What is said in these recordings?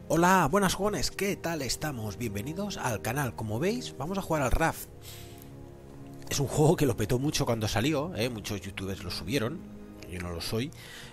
Hola, buenas jóvenes, ¿qué tal estamos? Bienvenidos al canal. Como veis, vamos a jugar al RAF. Es un juego que lo petó mucho cuando salió, muchos youtubers lo subieron, yo no lo soy.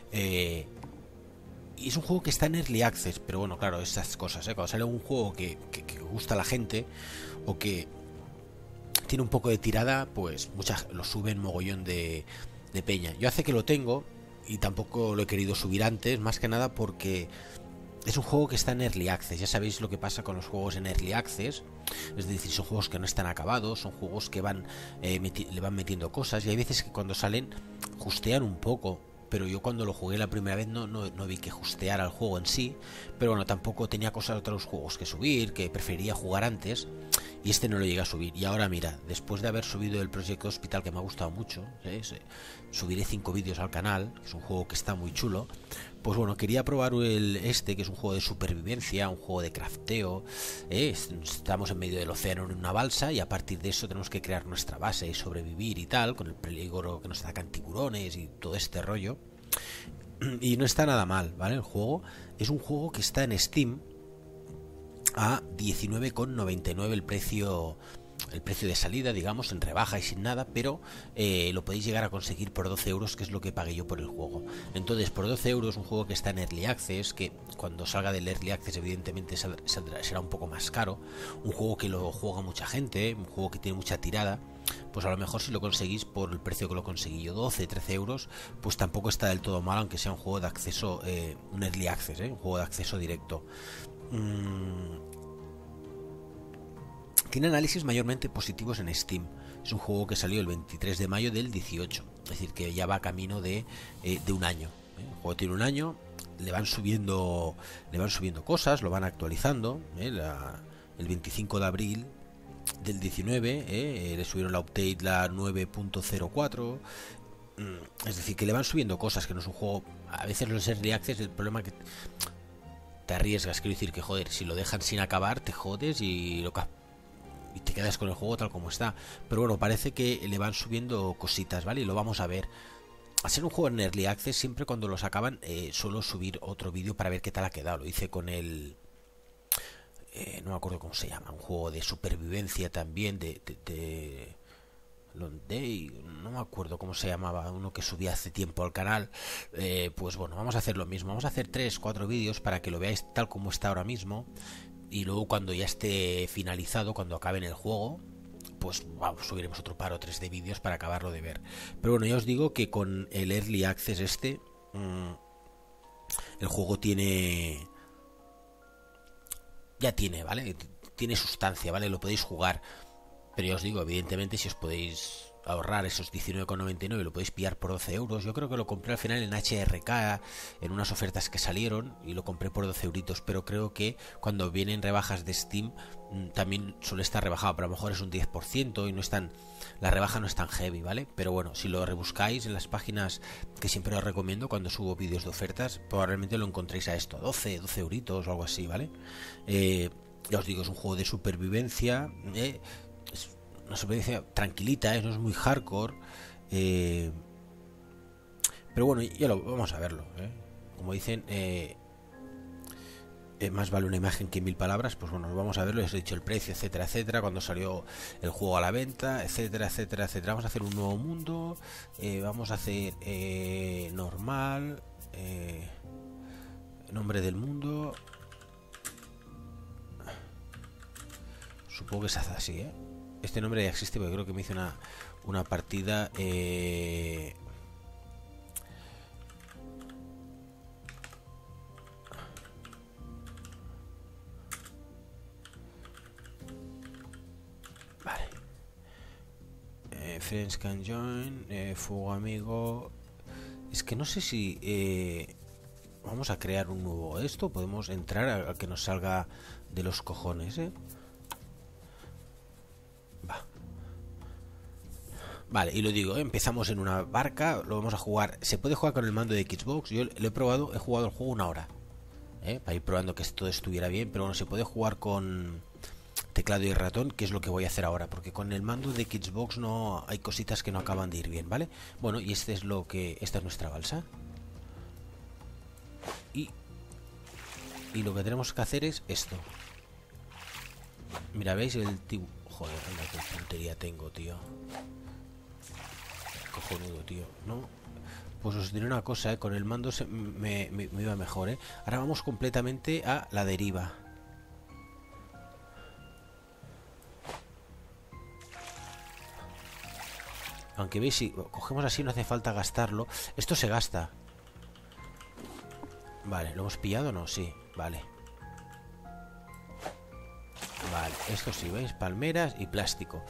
Y es un juego que está en Early Access, pero bueno, claro, esas cosas, cuando sale un juego que gusta a la gente o que tiene un poco de tirada, pues muchas lo suben mogollón de peña. Yo hace que lo tengo y tampoco lo he querido subir antes, más que nada porque es un juego que está en Early Access. Ya sabéis lo que pasa con los juegos en Early Access. Es decir, son juegos que no están acabados, son juegos que le van metiendo cosas. Y hay veces que cuando salen justean un poco. Pero yo cuando lo jugué la primera vez no vi que justeara el juego en sí. Pero bueno, tampoco tenía cosas de otros juegos que subir, que prefería jugar antes. Y este no lo llegué a subir. Y ahora mira, después de haber subido el Project Hospital, que me ha gustado mucho, subiré 5 vídeos al canal. Es un juego que está muy chulo. Pues bueno, quería probar que es un juego de supervivencia, un juego de crafteo. Estamos en medio del océano en una balsa y a partir de eso tenemos que crear nuestra base y sobrevivir y tal, con el peligro que nos atacan tiburones y todo este rollo. Y no está nada mal, ¿vale? El juego es un juego que está en Steam a 19,99 el precio de salida, digamos, en rebaja y sin nada, pero lo podéis llegar a conseguir por 12 euros, que es lo que pagué yo por el juego. Entonces, por 12 euros, un juego que está en Early Access, que cuando salga del Early Access, evidentemente será un poco más caro, un juego que lo juega mucha gente, un juego que tiene mucha tirada, pues a lo mejor si lo conseguís por el precio que lo conseguí yo, 12, 13 euros, pues tampoco está del todo mal, aunque sea un juego de acceso, un Early Access, un juego de acceso directo. Tiene análisis mayormente positivos en Steam. Es un juego que salió el 23 de mayo del 18. Es decir, que ya va camino de un año. El juego tiene un año. Le van subiendo cosas, lo van actualizando. El 25 de abril del 19 le subieron la update, la 9.04. Es decir, que le van subiendo cosas, que no es un juego... A veces los early access, el problema que te arriesgas, quiero decir que joder, si lo dejan sin acabar, te jodes y te quedas con el juego tal como está. Pero bueno, parece que le van subiendo cositas, ¿vale? Y lo vamos a ver. Al ser un juego en Early Access, siempre cuando los acaban suelo subir otro vídeo para ver qué tal ha quedado. Lo hice con el... no me acuerdo cómo se llama. Un juego de supervivencia también, no me acuerdo cómo se llamaba, uno que subí hace tiempo al canal. Pues bueno, vamos a hacer lo mismo. Vamos a hacer 3-4 vídeos para que lo veáis tal como está ahora mismo. Y luego cuando ya esté finalizado, cuando acabe en el juego, pues vamos, subiremos otro par o tres de vídeos para acabarlo de ver. Pero bueno, ya os digo que con el Early Access el juego ¿vale? Tiene sustancia, ¿vale? Lo podéis jugar. Pero ya os digo, evidentemente, si os podéis ahorrar esos 19,99 lo podéis pillar por 12 euros. Yo creo que lo compré al final en HRK, en unas ofertas que salieron, y lo compré por 12 euritos. Pero creo que cuando vienen rebajas de Steam también suele estar rebajado, pero a lo mejor es un 10% y la rebaja no es tan heavy, ¿vale? Pero bueno, si lo rebuscáis en las páginas que siempre os recomiendo cuando subo vídeos de ofertas, probablemente lo encontréis a esto, 12 euritos o algo así, ¿vale? Ya os digo, es un juego de supervivencia, es una supervivencia tranquilita, no es muy hardcore, pero bueno, ya lo vamos a verlo, como dicen, más vale una imagen que 1000 palabras. Pues bueno, vamos a verlo. Os he dicho el precio, etcétera, etcétera, cuando salió el juego a la venta, etcétera, etcétera, etcétera. Vamos a hacer un nuevo mundo, vamos a hacer normal, nombre del mundo, supongo que se hace así, este nombre ya existe porque creo que me hice una partida, vale, friends can join, fuego amigo. Es que no sé si vamos a crear un nuevo esto, podemos entrar a que nos salga de los cojones, Vale, y lo digo, empezamos en una barca, lo vamos a jugar. Se puede jugar con el mando de Xbox. Yo lo he probado, he jugado el juego una hora, para ir probando que todo estuviera bien. Pero bueno, se puede jugar con teclado y ratón, que es lo que voy a hacer ahora, porque con el mando de Xbox no hay cositas que no acaban de ir bien, ¿vale? Bueno, y esta es nuestra balsa. Y Y lo que tenemos que hacer es esto. Mira, ¿veis el tiburón? Joder, anda, qué puntería tengo, tío. Cojonudo, tío. No. Pues os diré una cosa, con el mando me iba mejor, Ahora vamos completamente a la deriva. Aunque veis, si cogemos así no hace falta gastarlo. Esto se gasta. Vale, ¿lo hemos pillado o no? Sí, vale. Vale, esto sí, ¿veis? Palmeras y plástico.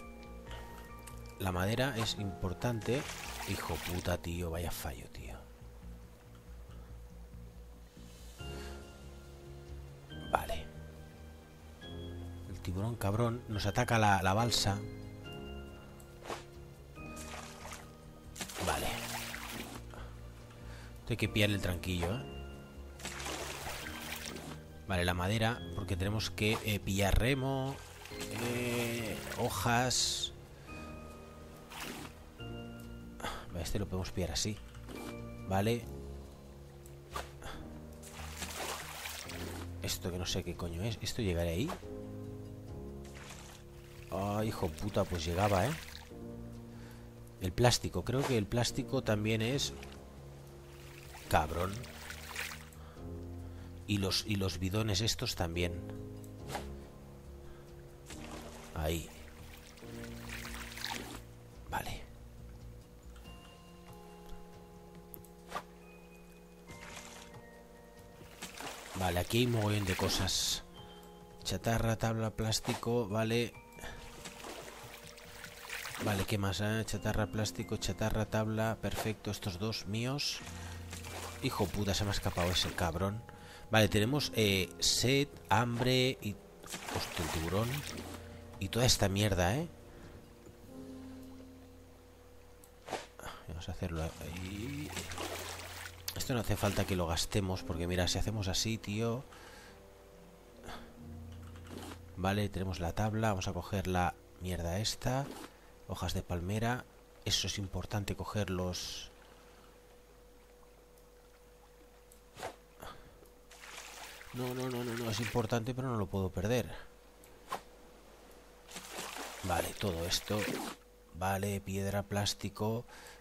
La madera es importante. Hijo puta, tío, vaya fallo, tío. Vale. El tiburón cabrón nos ataca la balsa. Vale. Hay que pillar el tranquillo, Vale, la madera, porque tenemos que pillar remo, hojas. Vale, este lo podemos pillar así. Vale. Esto que no sé qué coño es. ¿Esto llegará ahí? Ay, hijo puta, pues llegaba, El plástico, creo que el plástico también es... Cabrón. Y los bidones estos también. Ahí. Vale. Vale, aquí hay un mogollón de cosas. Chatarra, tabla, plástico, vale. Vale, ¿qué más? Chatarra, plástico, chatarra, tabla. Perfecto, estos dos míos. Hijo puta, se me ha escapado ese cabrón. Vale, tenemos sed, hambre y... Hostia, el tiburón. Y toda esta mierda, Vamos a hacerlo ahí. Esto no hace falta que lo gastemos, porque mira, si hacemos así, tío... Vale, tenemos la tabla. Vamos a coger la mierda esta. Hojas de palmera. Eso es importante, cogerlos. No, es importante, pero no lo puedo perder. Vale, todo esto. Vale, piedra, plástico.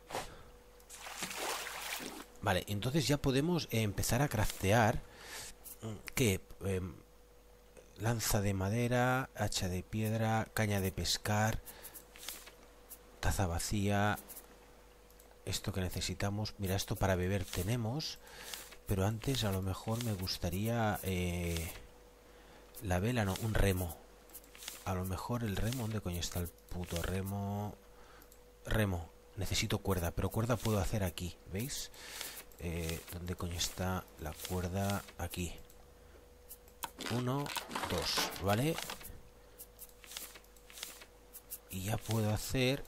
Vale, entonces ya podemos empezar a craftear. ¿Qué? Lanza de madera, hacha de piedra, caña de pescar, taza vacía. Esto que necesitamos. Mira, esto para beber tenemos. Pero antes a lo mejor me gustaría... la vela, no, un remo. A lo mejor el remo... ¿Dónde coño está el puto remo? Remo. Necesito cuerda, pero cuerda puedo hacer aquí, ¿veis? ¿Dónde coño está la cuerda? Aquí. 1, 2, ¿vale? Y ya puedo hacer...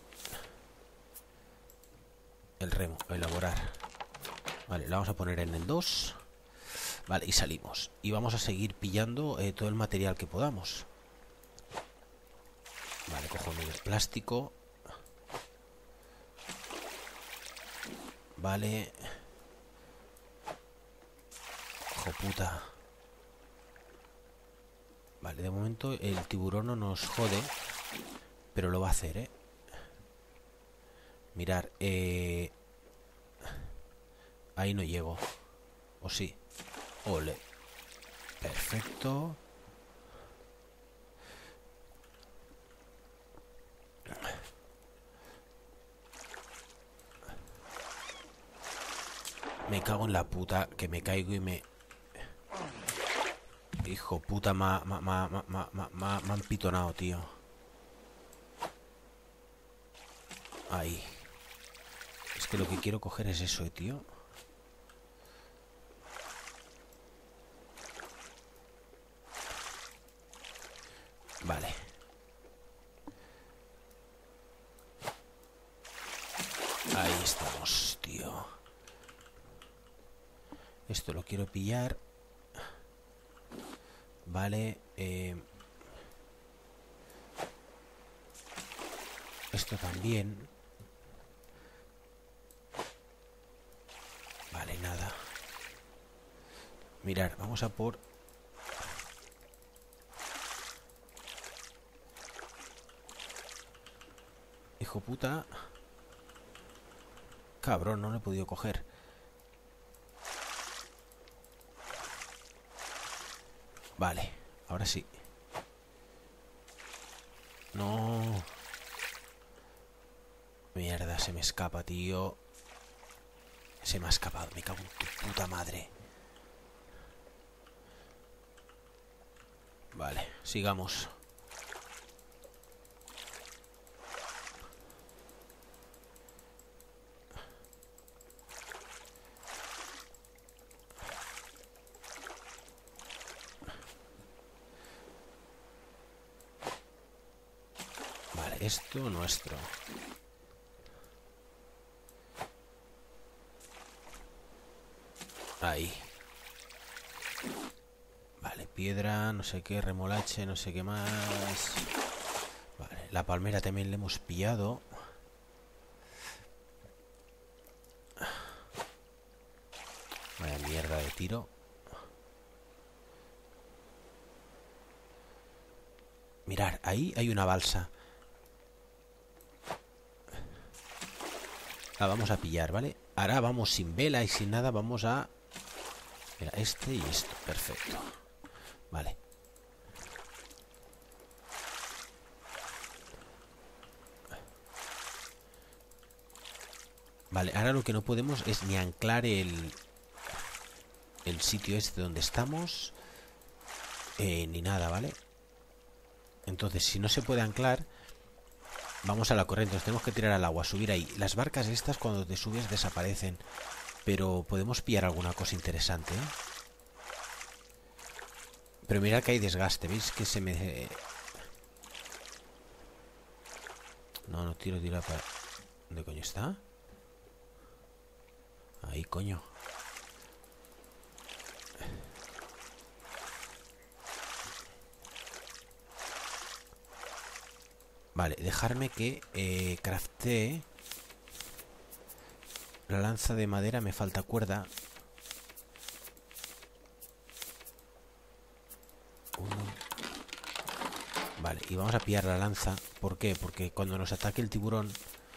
el remo, elaborar. Vale, lo vamos a poner en el 2. Vale, y salimos. Y vamos a seguir pillando todo el material que podamos. Vale, cojo el plástico. Vale. Hijo puta. Vale, de momento el tiburón no nos jode. Pero lo va a hacer, Mirar, ahí no llego. ¿O sí? Ole. Perfecto. Me cago en la puta, que me caigo y me... Hijo puta, me han pitonado, tío. Ahí. Es que lo que quiero coger es eso, tío. Vale. Ahí estamos, tío. Esto lo quiero pillar. Vale. Esto también. Vale, nada. Mirar, vamos a por... Hijo puta. Cabrón, no lo he podido coger. Vale, ahora sí. No. Mierda, se me escapa, tío. Se me ha escapado, me cago en tu puta madre. Vale, sigamos. Vale, esto nuestro. Ahí. Vale, piedra, no sé qué, remolache, no sé qué más. Vale, la palmera también le hemos pillado. Vaya mierda de tiro. Mirar, ahí hay una balsa. La vamos a pillar, ¿vale? Ahora vamos sin vela y sin nada, vamos a... Mira, este y esto, perfecto. Vale. Vale, ahora lo que no podemos es ni anclar el sitio este donde estamos, ni nada, ¿vale? Entonces, si no se puede anclar, vamos a la corriente. Nos tenemos que tirar al agua, subir ahí. Las barcas estas cuando te subes desaparecen, pero podemos pillar alguna cosa interesante, ¿eh? Pero mirad que hay desgaste, ¿veis? Que se me... No, tiro para... ¿Dónde coño está? Ahí, coño. Vale, dejarme que craftee la lanza de madera. Me falta cuerda. Vale, y vamos a pillar la lanza. ¿Por qué? Porque cuando nos ataque el tiburón,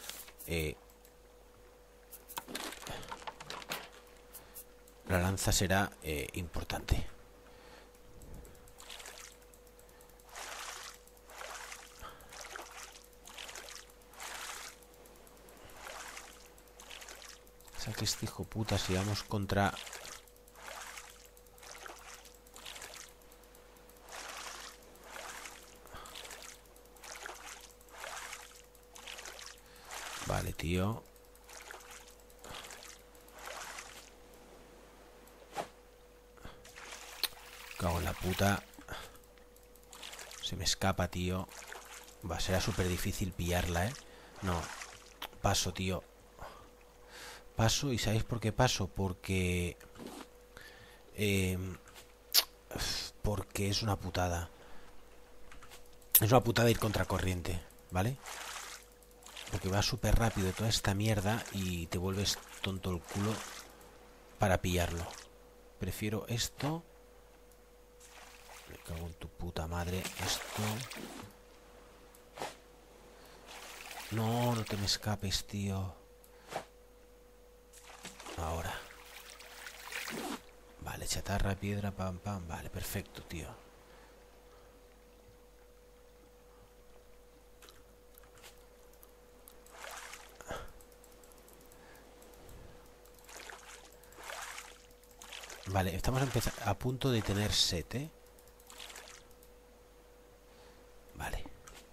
la lanza será importante. O sea que este hijo puta, si vamos contra... Vale, tío. Cago en la puta. Se me escapa, tío. Va, será súper difícil pillarla, ¿eh? No. Paso, tío. Paso, ¿y sabéis por qué paso? Porque... porque es una putada. Es una putada ir contracorriente, ¿vale? Porque va súper rápido toda esta mierda y te vuelves tonto el culo para pillarlo. Prefiero esto. Me cago en tu puta madre. Esto. No, no te me escapes, tío. Ahora. Vale, chatarra, piedra, pam, pam. Vale, perfecto, tío. Vale, estamos a punto de tener set, ¿eh? Vale.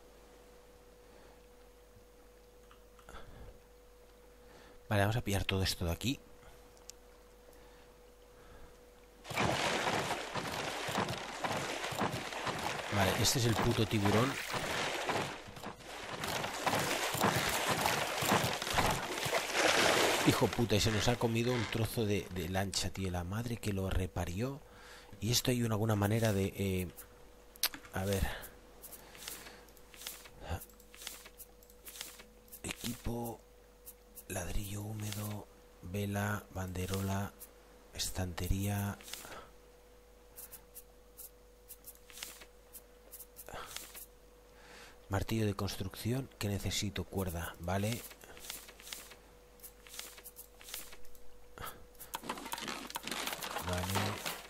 Vale, vamos a pillar todo esto de aquí. Vale, este es el puto tiburón. Hijo puta, y se nos ha comido un trozo de lancha, tío. La madre que lo reparió. Y esto hay alguna manera de... a ver. Equipo. Ladrillo húmedo. Vela. Banderola. Estantería. Martillo de construcción, que necesito cuerda, vale. Vale.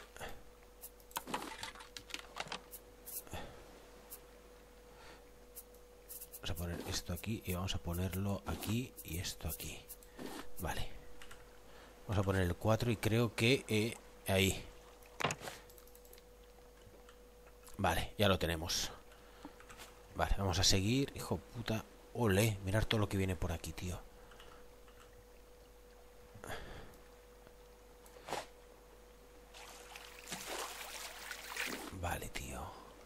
Vamos a poner esto aquí y vamos a ponerlo aquí y esto aquí. Vale. Vamos a poner el 4 y creo que ahí. Vale, ya lo tenemos. Vale, vamos a seguir. Hijo de puta. Ole, mirar todo lo que viene por aquí, tío. Vale, tío.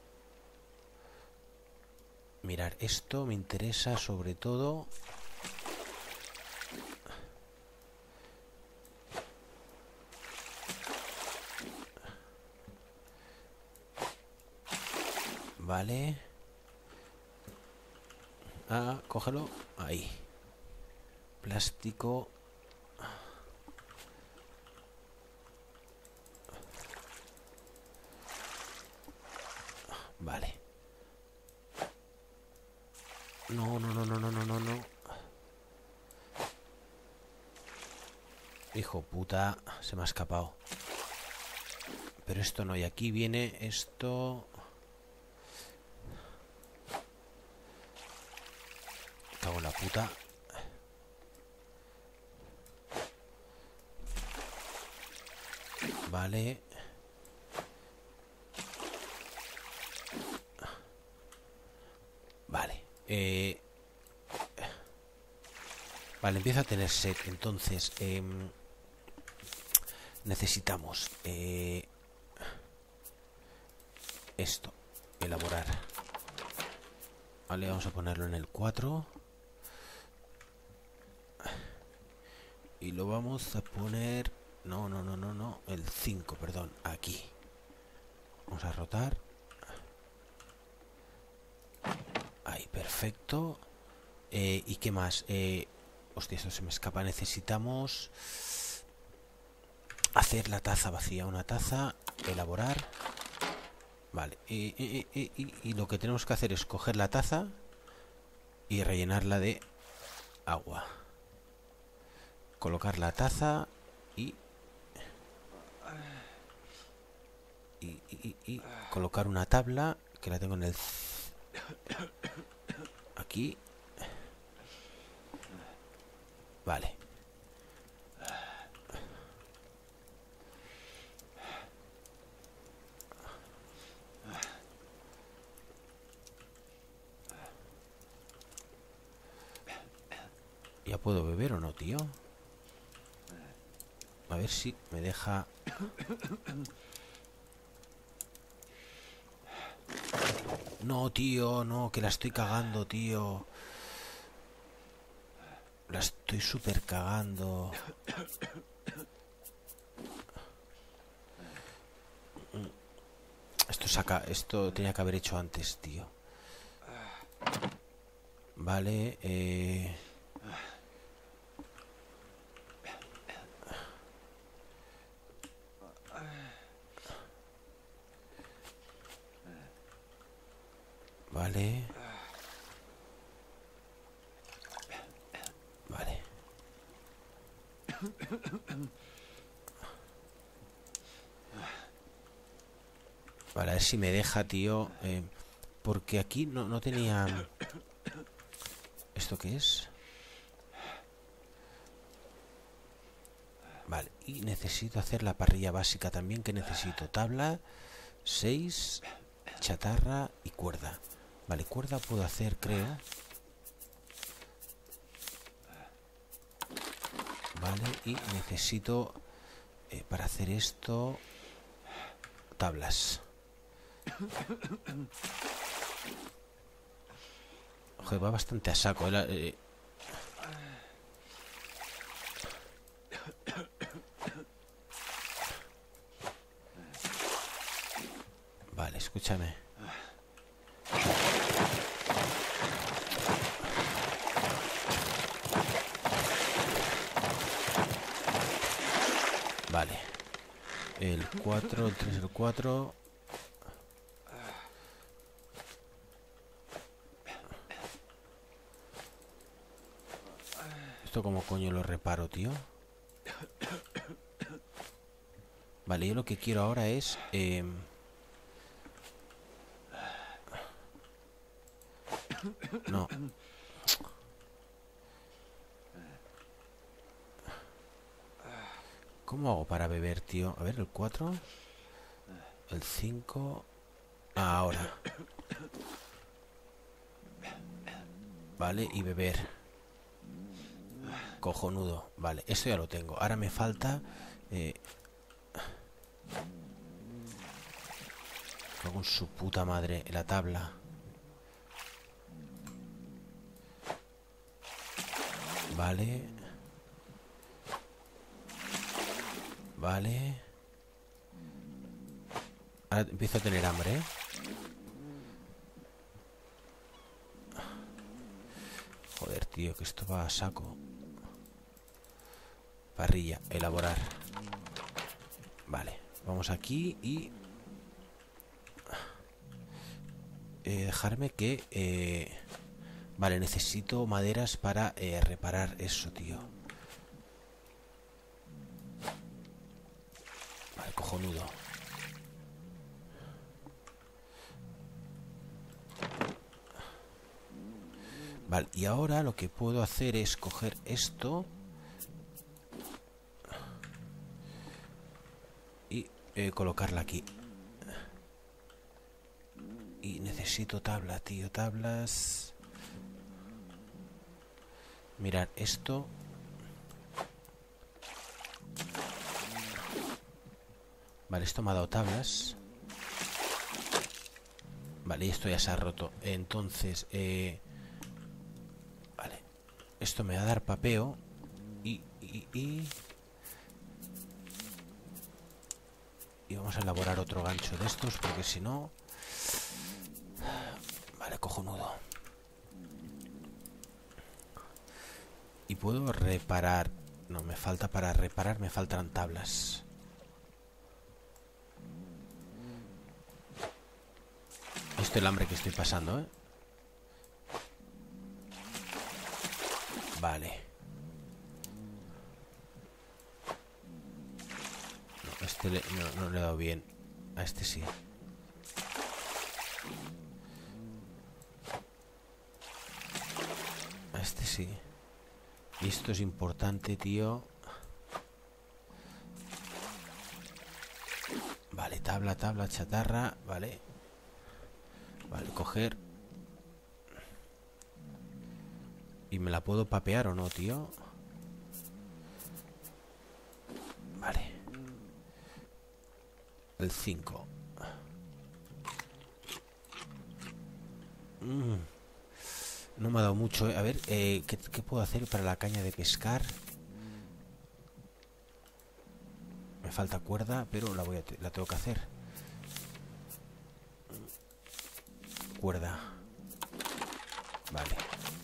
Mirar, esto me interesa sobre todo. Vale. Ah, cógelo. Ahí. Plástico. Vale. No, no, no, no, no, no, no, no. Hijo puta, se me ha escapado. Pero esto no, y aquí viene esto. Cago en la puta. Vale. Vale. Vale, empiezo a tener sed. Entonces, necesitamos esto. Elaborar. Vale, vamos a ponerlo en el 4. Y lo vamos a poner... No, no, no, no, no. El 5, perdón. Aquí. Vamos a rotar. Ahí, perfecto. ¿Y qué más? Hostia, esto se me escapa. Necesitamos hacer la taza vacía. Una taza. Elaborar. Vale. Y lo que tenemos que hacer es coger la taza y rellenarla de agua. Colocar la taza y colocar una tabla que la tengo en el... Aquí. Vale. ¿Ya puedo beber o no, tío? A ver si me deja... No, tío, no, que la estoy cagando, tío. La estoy súper cagando. Esto tenía que haber hecho antes, tío. Vale, vale. Vale. Vale, a ver si me deja, tío. Porque aquí no tenía... ¿Esto qué es? Vale, y necesito hacer la parrilla básica también, que necesito tabla, 6, chatarra y cuerda. Vale, cuerda puedo hacer, creo. Vale, y necesito para hacer esto tablas. Joder, va bastante a saco. Vale, escúchame. Vale. El 4, el 3, el 4. ¿Esto cómo coño lo reparo, tío? Vale, yo lo que quiero ahora es... No. ¿Cómo hago para beber, tío? A ver, el 4. El 5. Ah, ahora. Vale, y beber. Cojonudo. Vale, esto ya lo tengo. Ahora me falta... Con su puta madre, la tabla. Vale. Vale. Ahora empiezo a tener hambre, ¿eh? Joder, tío, que esto va a saco. Parrilla, elaborar. Vale, vamos aquí y... dejarme que... Vale, necesito maderas para reparar eso, tío. Vale, cojonudo. Vale, y ahora lo que puedo hacer es coger esto y colocarla aquí. Y necesito tabla, tío, tablas. Mirad, esto. Vale, esto me ha dado tablas. Vale, y esto ya se ha roto. Entonces, vale. Esto me va a dar papeo. Y vamos a elaborar otro gancho de estos, porque si no... Vale, cojonudo. Y puedo reparar... No, me falta para reparar, me faltan tablas. Esto es el hambre que estoy pasando, ¿eh? Vale. No, este no le he dado bien. A este sí. A este sí. Y esto es importante, tío. Vale, tabla, chatarra. Vale. Vale, coger. ¿Y me la puedo papear o no, tío? Vale. El 5. No me ha dado mucho, ¿eh? A ver, ¿qué puedo hacer para la caña de pescar? Me falta cuerda, pero la tengo que hacer. Cuerda. Vale.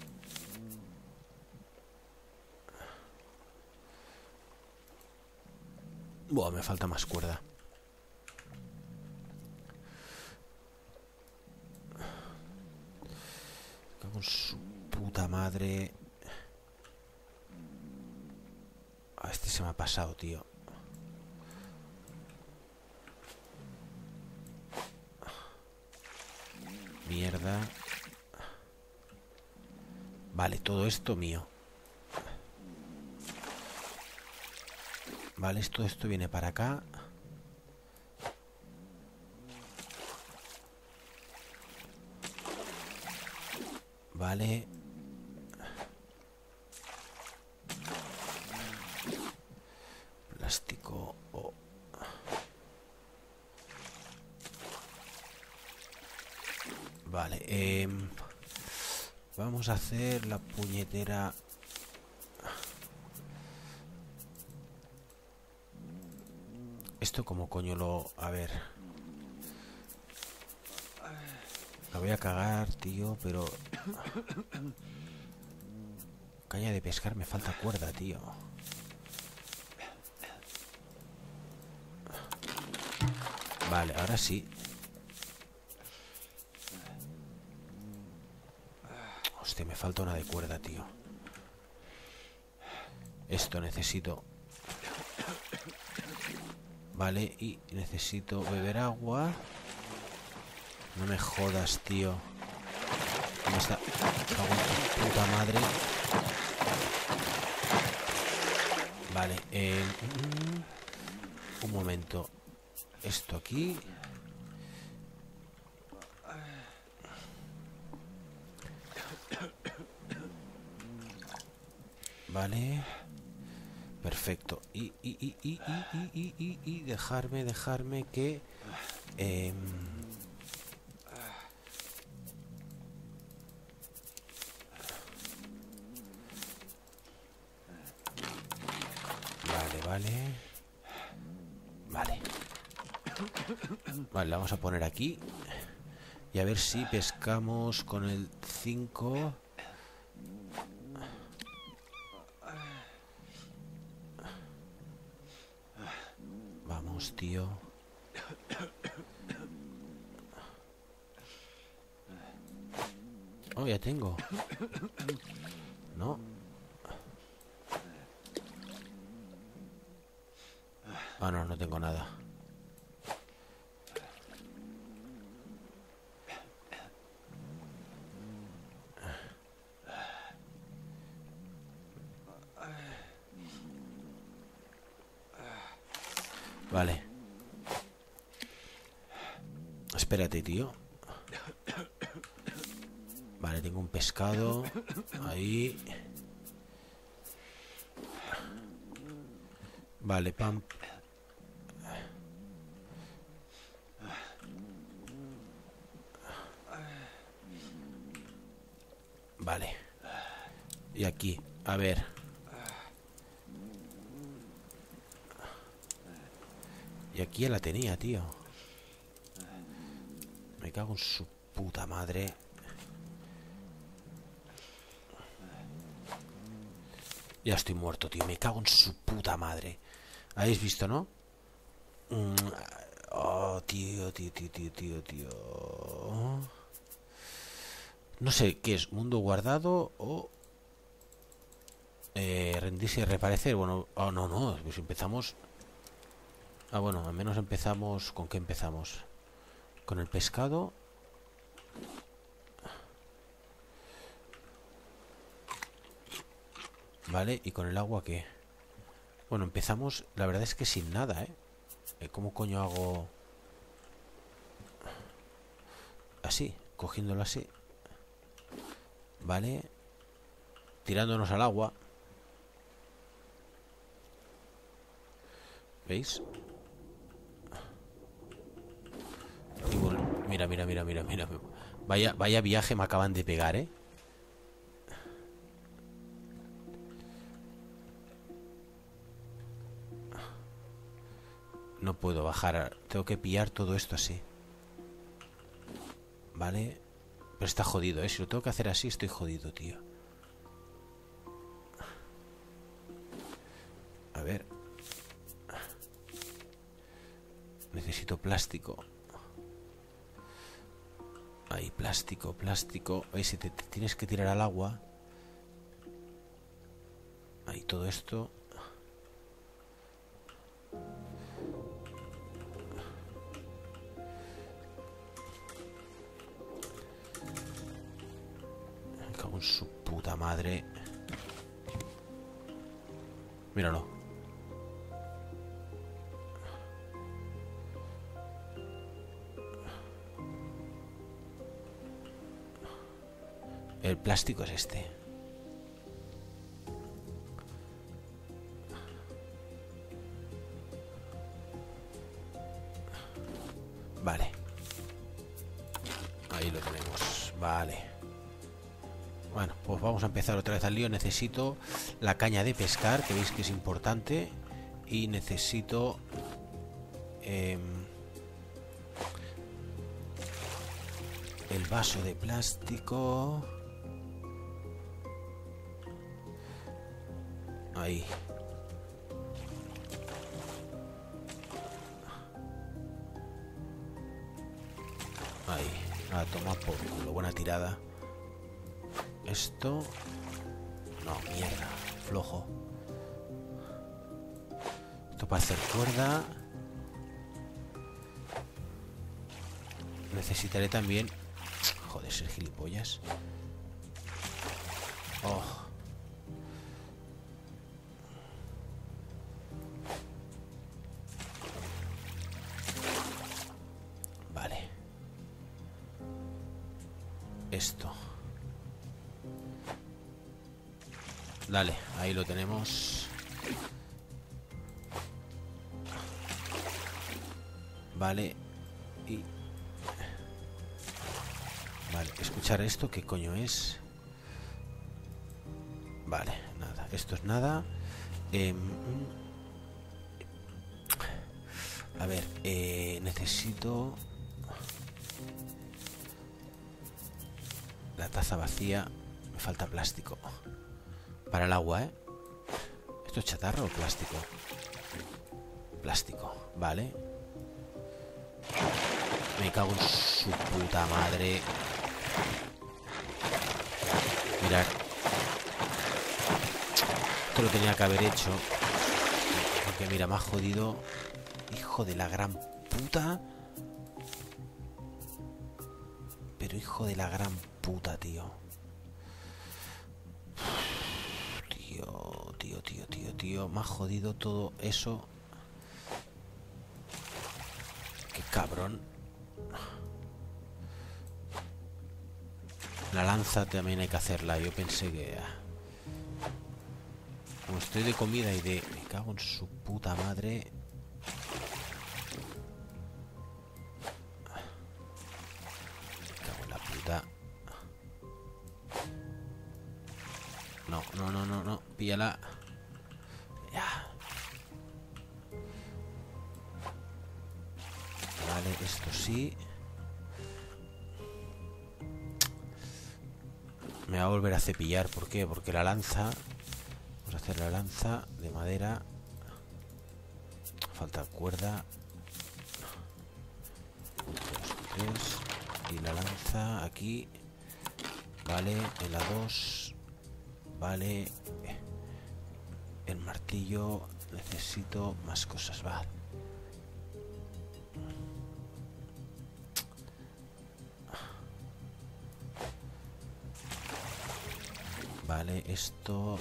Buah, me falta más cuerda. Con su puta madre. Este se me ha pasado, tío. Mierda. Vale, todo esto mío. Vale, esto viene para acá. Vale. Plástico. Oh. Vale, vamos a hacer la puñetera... Esto como coño lo... A ver... La voy a cagar, tío, pero... Caña de pescar, me falta cuerda, tío. Vale, ahora sí. Hostia, me falta una de cuerda, tío. Esto necesito. Vale, y necesito beber agua. No me jodas, tío. ¿Dónde está? Cago en tu puta madre. Vale, un momento. Esto aquí. Vale. Perfecto. Y dejarme que... Vale. Vale, la vamos a poner aquí. Y a ver si pescamos con el 5. Vamos, tío. Oh, ya tengo. No. Ah, no, no tengo nada. Vale. Espérate, tío. Vale, tengo un pescado. Ahí. Vale, pam. Vale. Y aquí, a ver. Y aquí ya la tenía, tío. Me cago en su puta madre. Ya estoy muerto, tío. Me cago en su puta madre. ¿Habéis visto, no? Oh, tío. No sé qué es, mundo guardado o rendirse y reaparecer. Bueno, oh, no, pues empezamos. Ah, bueno, al menos empezamos. ¿Con qué empezamos? Con el pescado. Vale, ¿y con el agua qué? Bueno, empezamos, la verdad es que sin nada, ¿eh? ¿Cómo coño hago? Así, cogiéndolo así. Vale. Tirándonos al agua. ¿Veis? Y bueno, mira. Vaya viaje me acaban de pegar, ¿eh? No puedo bajar. Tengo que pillar todo esto así. Vale. Pero está jodido, ¿eh? Si lo tengo que hacer así, estoy jodido, tío. A ver. Necesito plástico. Ahí, plástico. ¿Veis? Si te tienes que tirar al agua. Ahí, todo esto. Me cago en su puta madre. Míralo. El plástico es este. Vale. Ahí lo tenemos. Vale. Bueno, pues vamos a empezar otra vez al lío. Necesito la caña de pescar, que veis que es importante. Y necesito... el vaso de plástico. Ahí. Ahí. A tomar por culo. Buena tirada. Esto... No, mierda. Flojo. Esto para hacer cuerda. Necesitaré también... Joder, ser gilipollas. Oh. Vale. Esto. Dale, ahí lo tenemos. Vale. Y... Vale, escuchar esto, ¿qué coño es? Vale, nada, esto es nada. A ver, necesito... La taza vacía. Me falta plástico. Para el agua, ¿eh? ¿Esto es chatarra o plástico? Plástico, vale. Me cago en su puta madre. Mirad. Esto lo tenía que haber hecho. Porque mira, me ha jodido. Hijo de la gran puta. Pero hijo de la gran puta, tío. Tío. Me ha jodido todo eso. Qué cabrón. La lanza también hay que hacerla. Yo pensé que... Como estoy de comida y de... Me cago en su puta madre. Me cago en la puta. No. Píllala. Ya. Vale, esto sí. Me va a volver a cepillar. ¿Por qué? Porque la lanza... Vamos a hacer la lanza de madera. Falta cuerda. 1, 2, 3. Y la lanza aquí. Vale, en la 2. Vale. El martillo. Necesito más cosas, va. Vale, esto...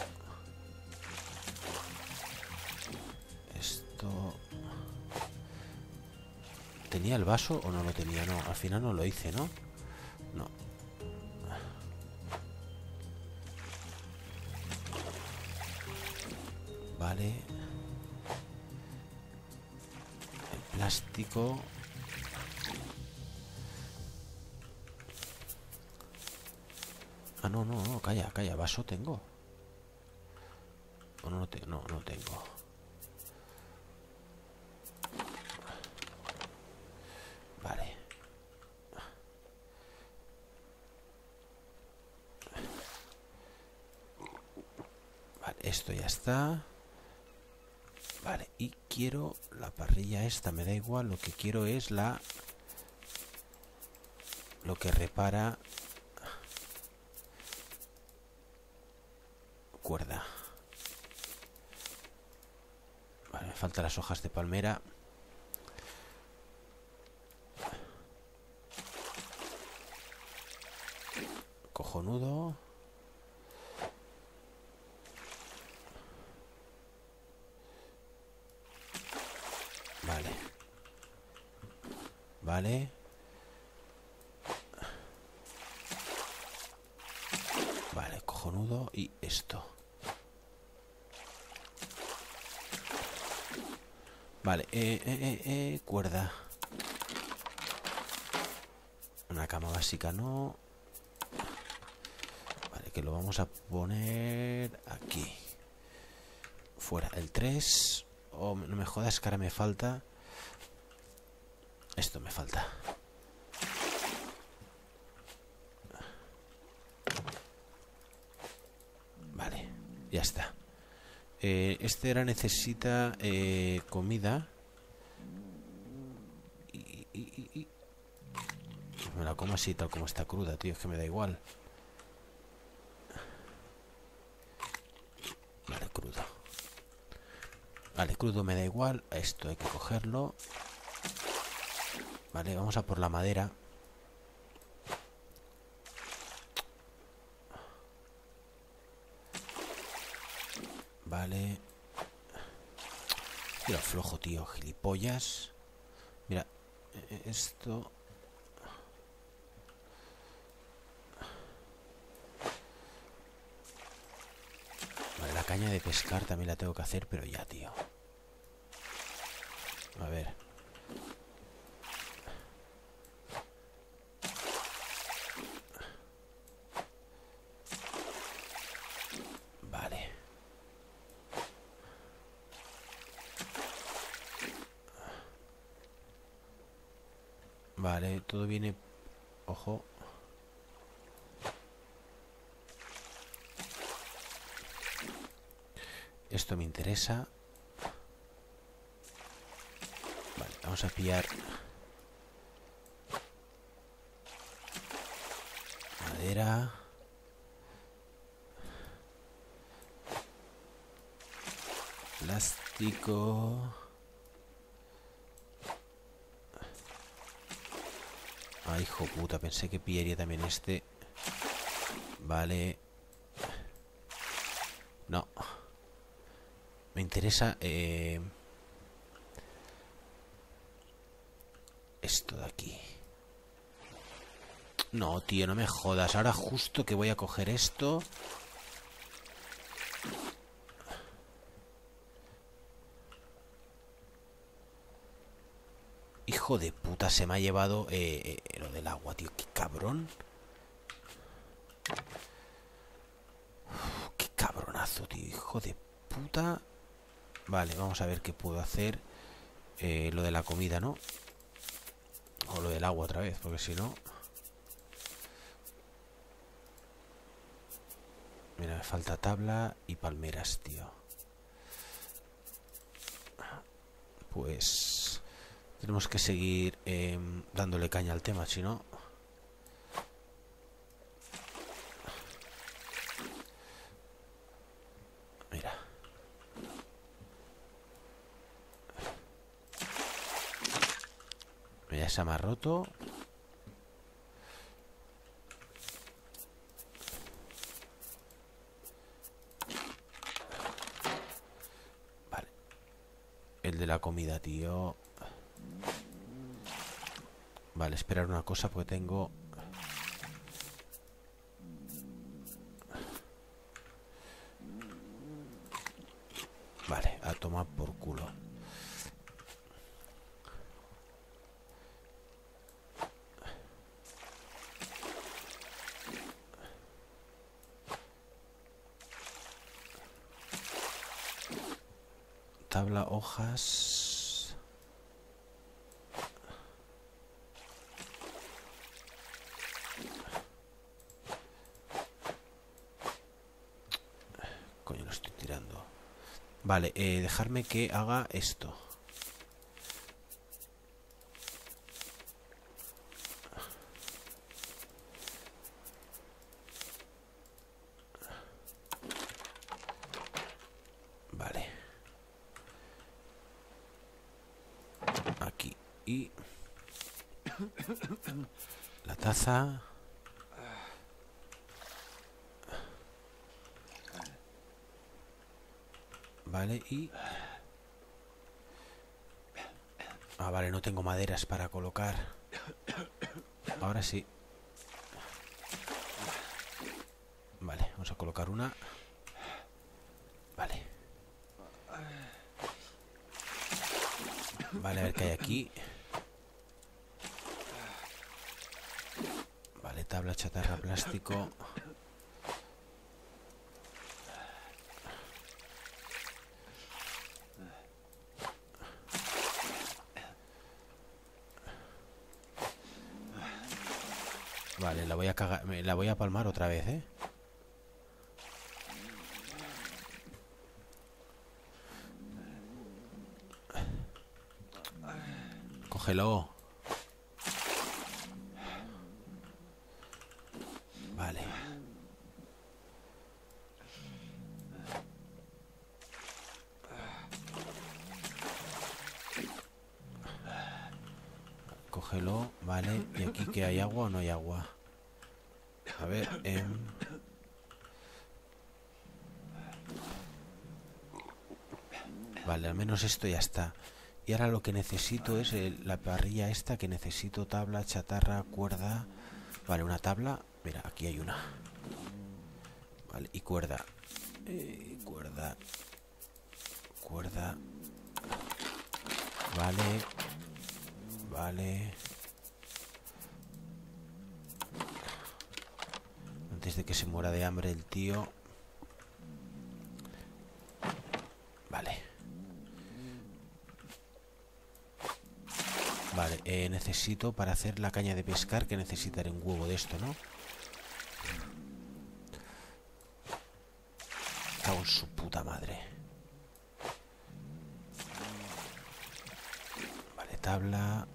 ¿Tenía el vaso o no lo tenía? No, al final no lo hice, ¿no? No. Vale. El plástico. Ah, no, calla, vaso tengo. O no tengo. Vale. Vale, esto ya está. Vale, y quiero la parrilla esta, me da igual, lo que quiero es la... Lo que repara... Cuerda. Vale, me faltan las hojas de palmera. Cojonudo. Vale. Vale. Vale, cojonudo. Y esto. Vale, cuerda. Una cama básica no. Vale, que lo vamos a poner aquí. Fuera, el 3. Oh, no me jodas que ahora me falta. Esto me falta. Vale, ya está. Este era necesita comida. Y me la como así, tal como está cruda, tío. Es que me da igual. Vale, crudo. Vale, crudo me da igual. Esto hay que cogerlo. Vale, vamos a por la madera. Vale. Mira, flojo, tío, gilipollas. Mira, esto. Vale, la caña de pescar también la tengo que hacer, pero ya, tío. A ver. Vale. Vale, todo viene... Ojo. Esto me interesa. Vale, vamos a pillar... madera. Plástico. Ay, hijo puta, pensé que pillaría también este. Vale. No. Me interesa esto de aquí. No, tío, no me jodas. Ahora justo que voy a coger esto. Hijo de puta, se me ha llevado lo del agua, tío. Qué cabrón. Uf, qué cabronazo, tío. Hijo de puta. Vale, vamos a ver qué puedo hacer. Lo de la comida, ¿no? O lo del agua otra vez, porque si no... Mira, me falta tabla y palmeras, tío. Pues... tenemos que seguir dándole caña al tema, si no... Mira. Mira, se me ha roto. Vale. El de la comida, tío. Vale, esperar una cosa porque tengo... Vale, a tomar por culo. Tabla, hojas... Coño, lo estoy tirando. Vale, dejarme que haga esto. Vale. Aquí. Y... la taza... Vale, y... Ah, vale, no tengo maderas para colocar. Ahora sí. Vale, vamos a colocar una. Vale. Vale, a ver qué hay aquí. Vale, tabla, chatarra, plástico. Vale, la voy a cagar, la voy a palmar otra vez, ¿eh? Cógelo. Vale. cógelo, vale. ¿Y aquí que hay agua o no hay agua? A ver, vale, al menos esto ya está. Y ahora lo que necesito es la parrilla esta, que necesito tabla, chatarra, cuerda. Vale, una tabla. Mira, aquí hay una. Vale, y cuerda. Cuerda. Cuerda. Vale. Vale. Antes de que se muera de hambre el tío. Vale. Vale, necesito para hacer la caña de pescar, que necesitaré un huevo de esto, ¿no? Cago en su puta madre. Vale, tabla.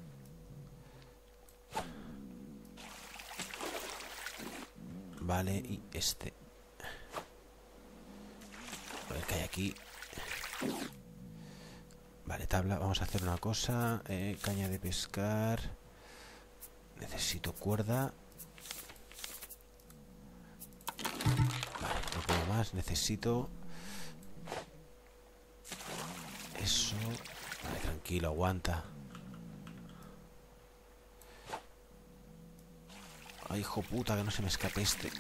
Vale, y este. A ver qué hay aquí. Vale, tabla. Vamos a hacer una cosa. Caña de pescar. Necesito cuerda. Vale, no puedo más. Necesito... eso. Vale, tranquilo, aguanta. Ay, hijo puta, que no se me escape este.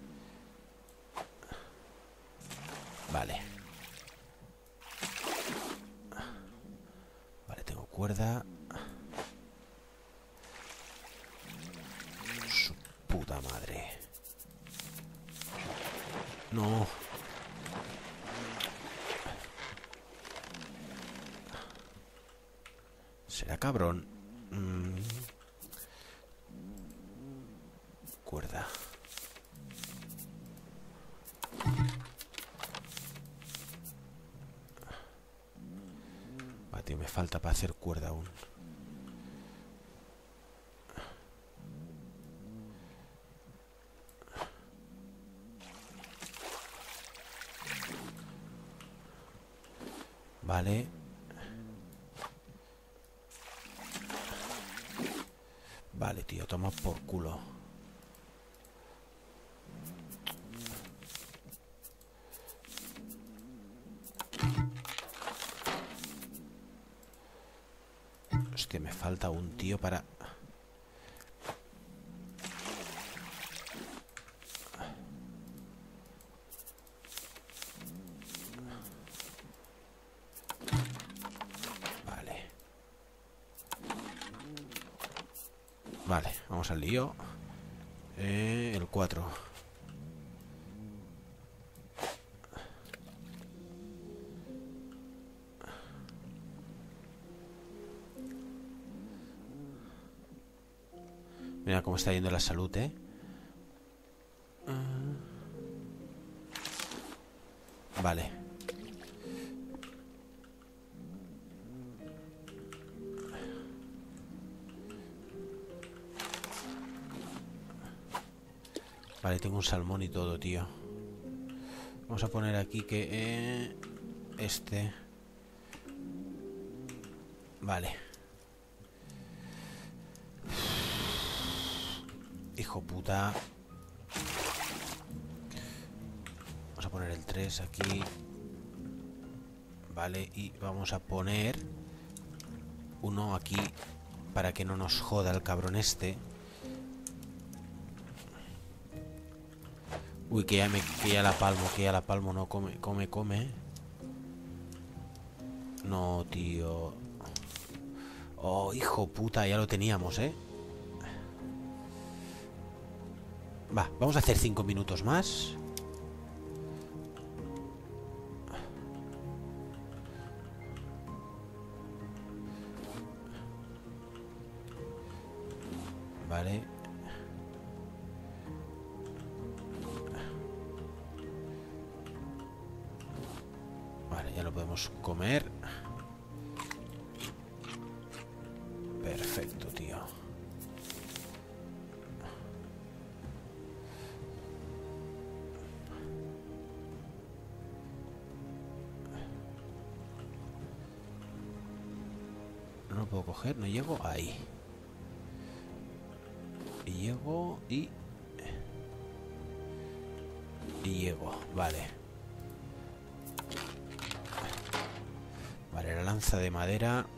Vale. Vale, tengo cuerda. Su puta madre. No. Será cabrón. Cuerda. Vale, tío, me falta para hacer cuerda aún. Vale. Vale, tío, toma por culo. Hostia, me falta un tío para... Vale. Vale, vamos al lío. El 4. Mira cómo está yendo la salud, ¿eh? Vale. Vale, tengo un salmón y todo, tío. Vamos a poner aquí que... este... Vale. Hijo puta. Vamos a poner el 3 aquí. Vale, y vamos a poner... uno aquí para que no nos joda el cabrón este. Uy, que ya la palmo, no come. No, tío. Oh, hijo puta, ya lo teníamos, ¿eh? Va, vamos a hacer 5 minutos más. Vale. Vale, ya lo podemos comer. Perfecto, tío. No lo puedo coger, no llego ahí. Y llego y llego, vale. Vale, la lanza de madera.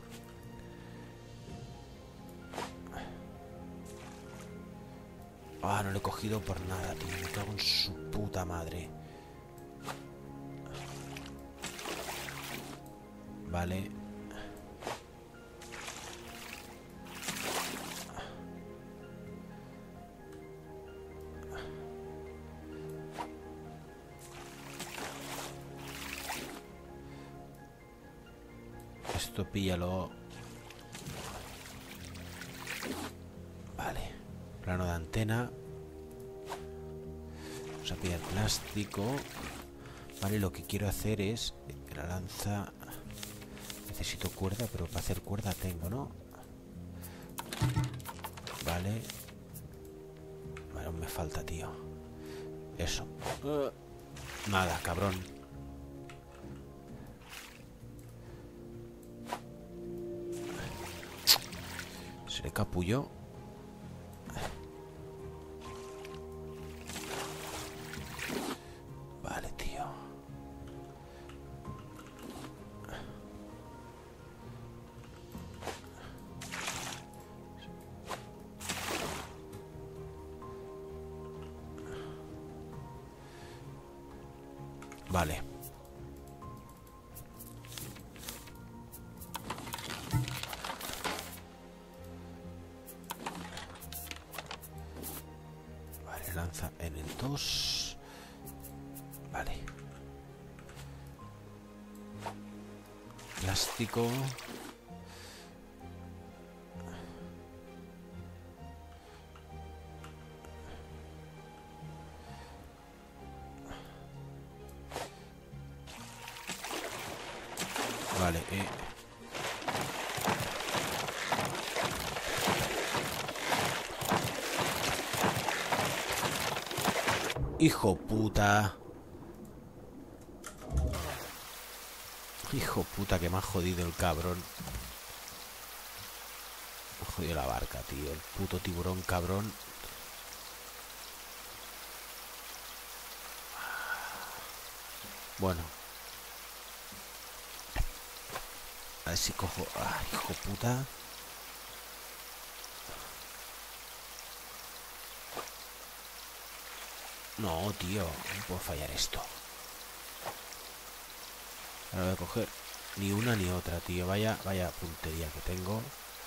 Ah, no lo he cogido por nada, tío. Me cago en su puta madre. Vale. Esto píllalo. Vale. Plano de antena. Vamos a pillar plástico. Vale, lo que quiero hacer es... La lanza... Necesito cuerda, pero para hacer cuerda tengo, ¿no? Vale. Vale, aún me falta, tío. Eso. Nada, cabrón. Se le capulló. Vale, tío. Vale. Vale, lanza en el 2. Vale. Plástico. Vale, Hijo puta. Hijo puta, que me ha jodido el cabrón. Me ha jodido la barca, tío. El puto tiburón, cabrón. Bueno. A ver si cojo... Ah, hijo puta. No, tío. No puedo fallar esto. Ahora voy a coger ni una ni otra, tío. Vaya puntería que tengo.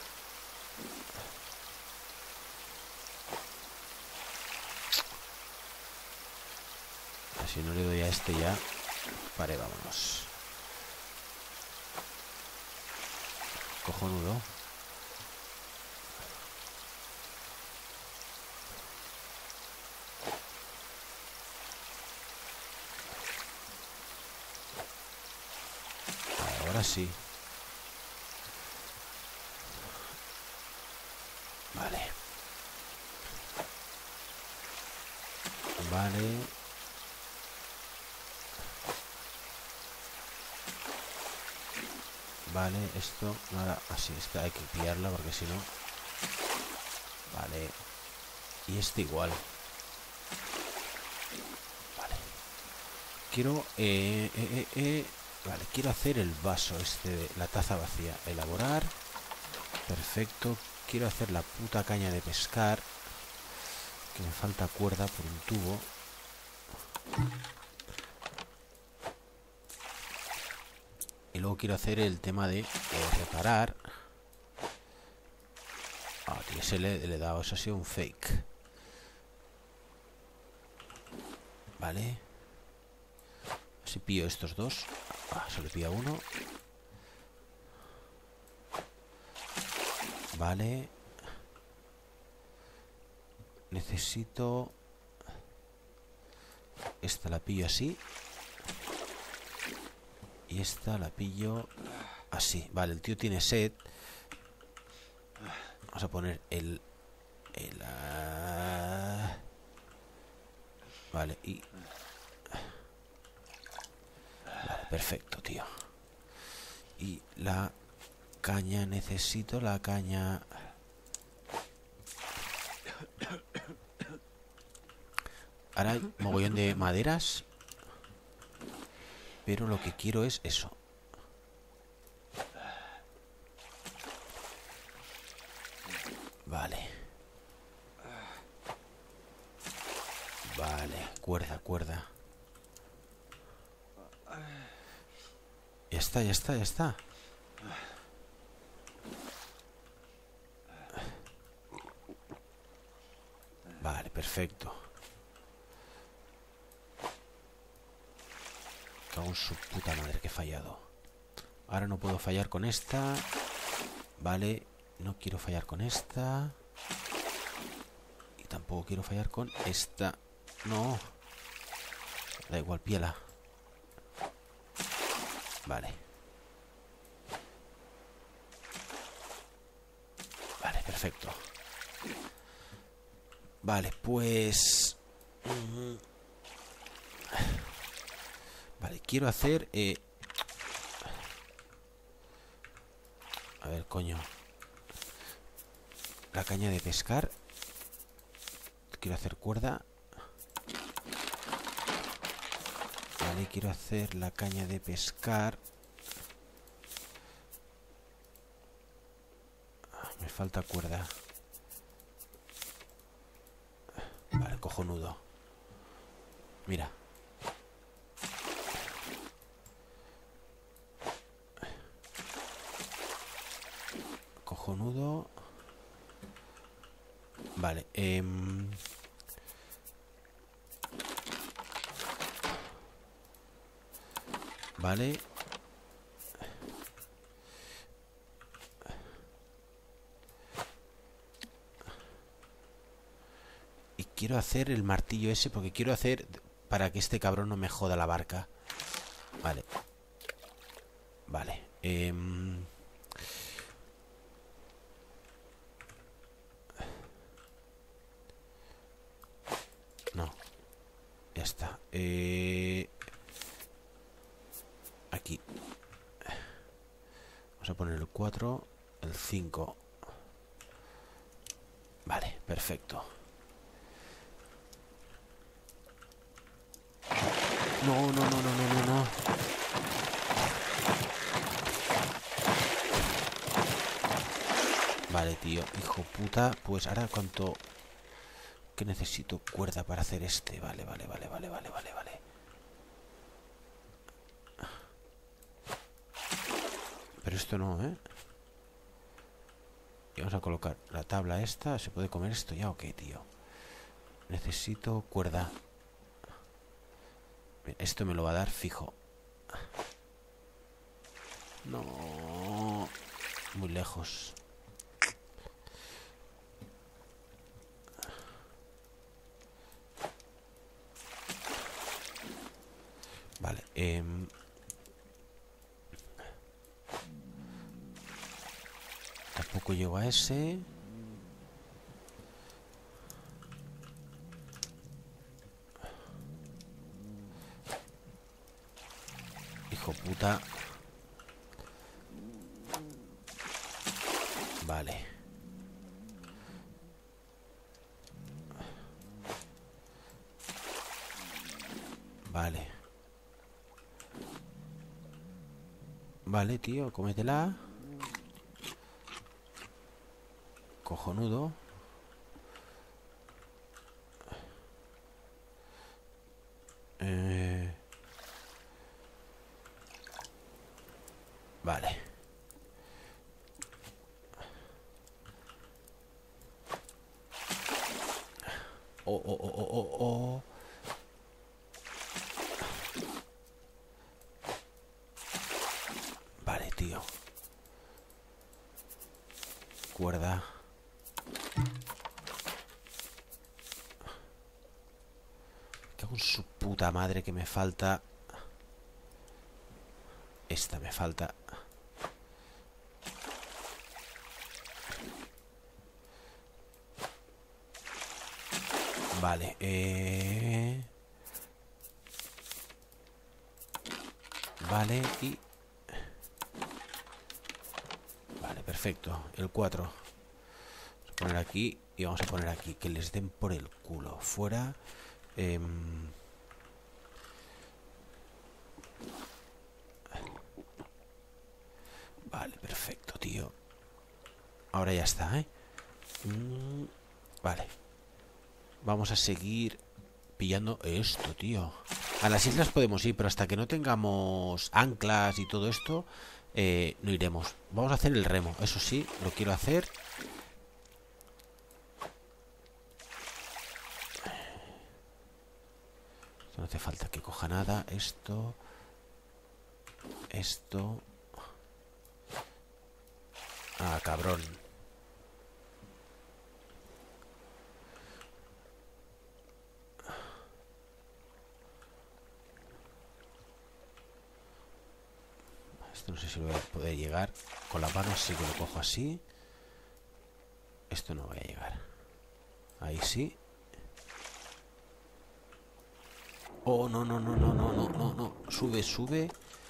Si no le doy a este ya. Vale, vámonos. Cojonudo. Ahora sí. Vale. Vale. Vale, esto nada, así está, hay que pillarla porque si no. Vale. Y este igual. Vale. Quiero vale, quiero hacer el vaso este, la taza vacía. Elaborar. Perfecto. Quiero hacer la puta caña de pescar. Que me falta cuerda por un tubo. Y luego quiero hacer el tema de reparar. Ah, tío, ese le he dado. Eso ha sido un fake. Vale. Si pillo estos dos. Ah, solo pilla uno. Vale. Necesito... Esta la pillo así. Y esta la pillo así. Vale, el tío tiene sed. Vamos a poner vale, y... Vale, perfecto, tío. Y la caña, necesito la caña... Ahora hay mogollón de maderas. Pero lo que quiero es eso. Vale. Vale, cuerda, cuerda. Ya está, ya está, ya está. Vale, perfecto. Cago en su puta madre que he fallado. Ahora no puedo fallar con esta. Vale, no quiero fallar con esta. Y tampoco quiero fallar con esta. No. Da igual, piela. Vale. Vale, perfecto. Vale, pues... Vale, quiero hacer... A ver, coño. La caña de pescar. Quiero hacer cuerda. Vale, quiero hacer la caña de pescar. Me falta cuerda. Vale, cojonudo. Mira. Cojonudo. Vale, vale. Y quiero hacer el martillo ese porque quiero hacer... Para que este cabrón no me joda la barca. Vale. Vale. No. Ya está. Aquí. Vamos a poner el 4, el 5. Vale, perfecto. No, no, no, no, no, no, no. Vale, tío, hijo puta. Pues ahora cuánto... Que necesito cuerda para hacer este. Vale, vale, vale, vale, vale, vale, vale. Pero esto no, ¿eh? Y vamos a colocar la tabla esta. ¿Se puede comer esto ya o qué, tío? Necesito cuerda. Esto me lo va a dar fijo. No. Muy lejos. Vale. Tampoco llego a ese. Hijo puta. Vale. Vale. Vale, tío, cómetela. Cojonudo. Vale. Oh, oh, oh, oh, oh, oh. Vale, tío. Cuerda. Me cago en su puta madre que me falta. Esta me falta. Vale, vale, y... Vale, perfecto. El 4. Vamos a poner aquí y vamos a poner aquí. Que les den por el culo. Fuera. Vale, perfecto, tío. Ahora ya está, ¿eh? Vale. Vamos a seguir pillando esto, tío. A las islas podemos ir, pero hasta que no tengamos anclas y todo esto, no iremos. Vamos a hacer el remo, eso sí, lo quiero hacer. Esto no hace falta que coja nada. Esto. Esto. Ah, cabrón. Esto no sé si lo voy a poder llegar. Con las manos sí que lo cojo así. Esto no voy a llegar. Ahí sí. Oh, no, no, no, no, no, no, no, no. Sube, sube.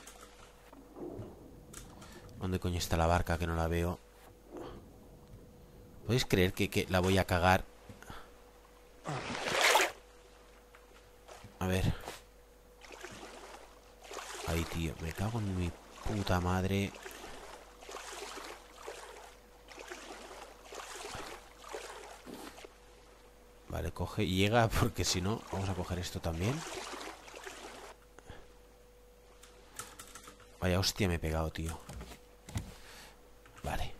¿Dónde coño está la barca que no la veo? ¿Podéis creer que la voy a cagar? A ver. Ahí, tío. Me cago en mi puta madre. Vale, coge y llega porque si no... Vamos a coger esto también. Vaya hostia me he pegado, tío. Vale.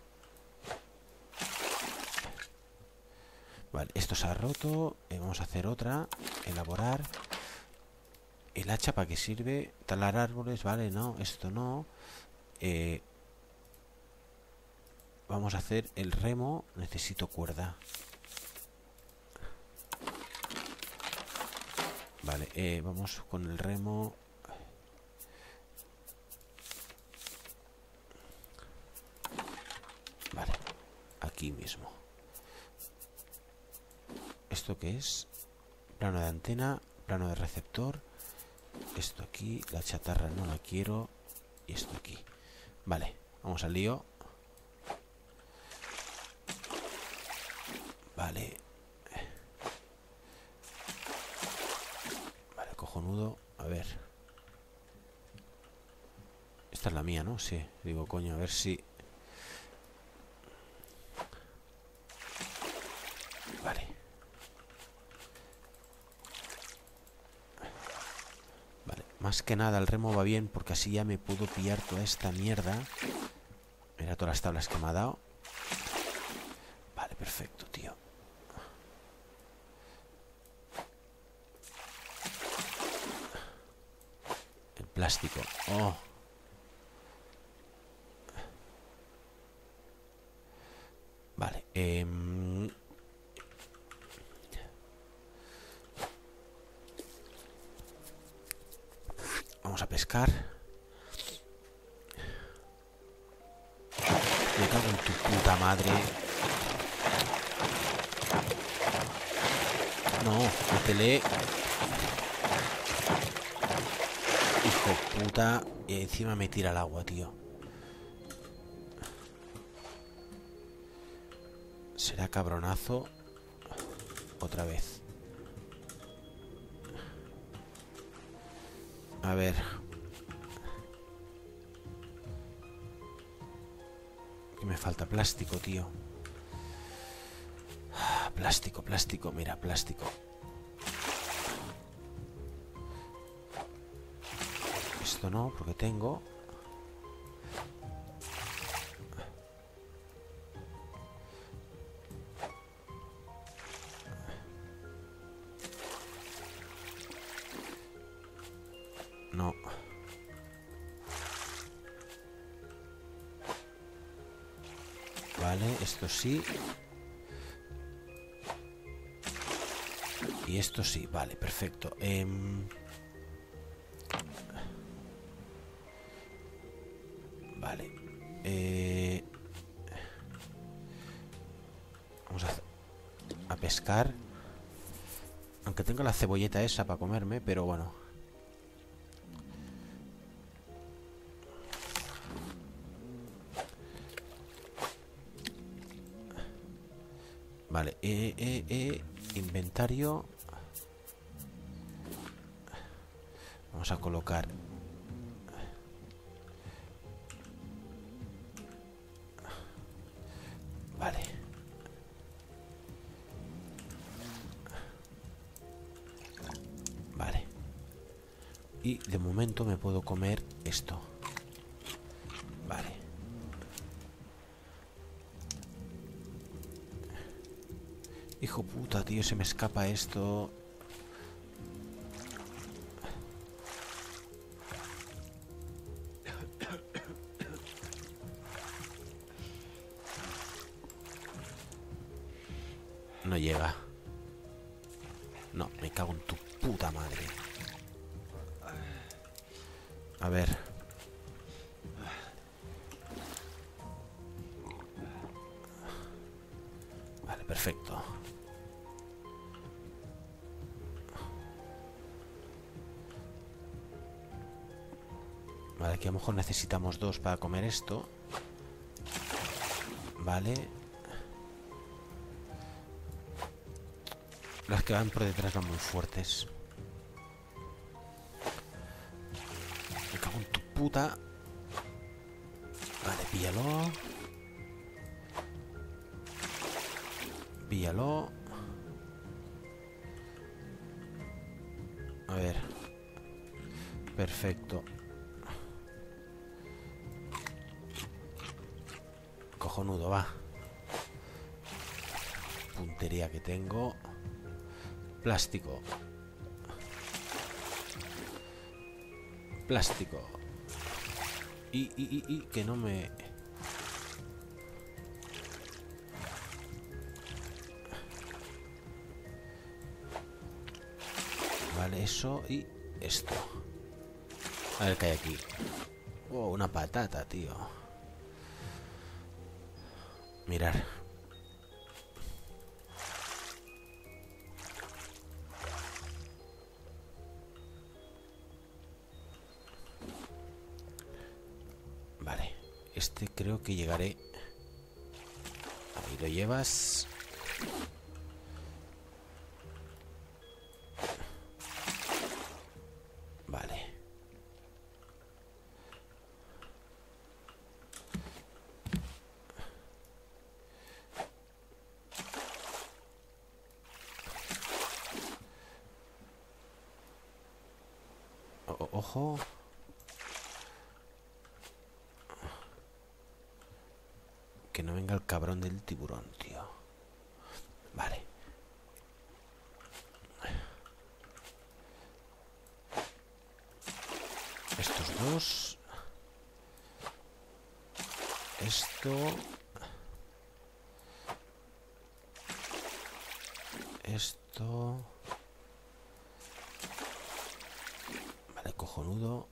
Vale, esto se ha roto. Vamos a hacer otra. Elaborar. ¿El hacha para qué sirve? Talar árboles, vale, no. Esto no. Vamos a hacer el remo. Necesito cuerda. Vale, vamos con el remo. Vale, aquí mismo. ¿Esto qué es? Plano de antena, plano de receptor. Esto aquí, la chatarra no la quiero. Y esto aquí. Vale, vamos al lío. Vale. Vale, cojonudo. A ver. Esta es la mía, ¿no? Sí. Digo, coño, a ver si... Vale. Vale. Más que nada el remo va bien porque así ya me puedo pillar toda esta mierda. Mira todas las tablas que me ha dado. Vale, perfecto, tío. El plástico. Oh. Vale. Vamos a pescar. Me cago en tu puta madre. No, métele. Hijo puta. Y encima me tira al agua, tío. Será cabronazo. Otra vez. A ver. Que me falta plástico, tío. Plástico, plástico. Mira, plástico. Esto no, porque tengo... No. Vale, esto sí. Y esto sí, vale, perfecto. Vale. Vamos a pescar. Aunque tengo la cebolleta esa para comerme, pero bueno. Vale, inventario. Vamos a colocar... Vale. Vale. Y de momento me puedo comer esto. Vale. Hijo puta, tío, se me escapa esto. No llega. No, me cago en tu puta madre. A ver. Vale, perfecto. Vale, aquí a lo mejor necesitamos 2 para comer esto. Vale. Las que van por detrás van muy fuertes. Me cago en tu puta. Vale, píllalo. Píllalo. A ver. Perfecto. Cojonudo, va. Puntería que tengo. Plástico. Plástico. Y que no me... Vale, eso y esto. A ver qué hay aquí. Oh, una patata, tío. Mirar. Vale. Este creo que llegaré. Ahí lo llevas. Vale. Ojo. Que no venga el cabrón del tiburón, tío. Vale. Estos dos. Esto. Esto. Vale, cojonudo.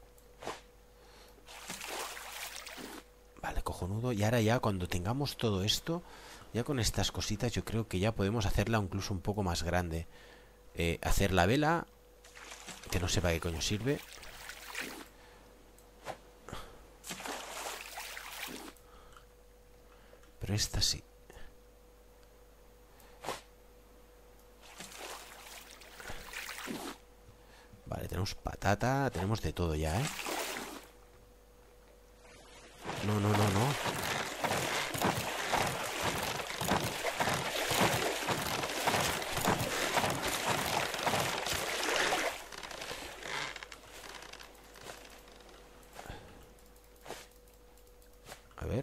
Vale, cojonudo. Y ahora ya cuando tengamos todo esto, ya con estas cositas yo creo que ya podemos hacerla incluso un poco más grande. Hacer la vela, que no sé para qué coño sirve. Pero esta sí. Vale, tenemos patata, tenemos de todo ya, ¿eh? No, no, no, no. A ver.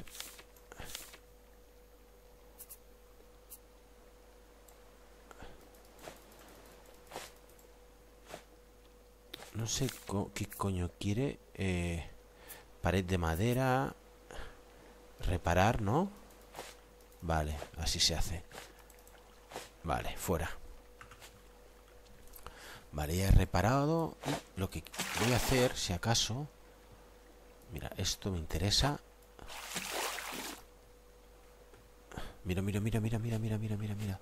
No sé qué coño quiere. Pared de madera. Reparar, ¿no? Vale, así se hace. Vale, fuera. Vale, ya he reparado. Y lo que voy a hacer, si acaso... Mira, esto me interesa. Mira, mira, mira, mira, mira, mira, mira, mira, mira.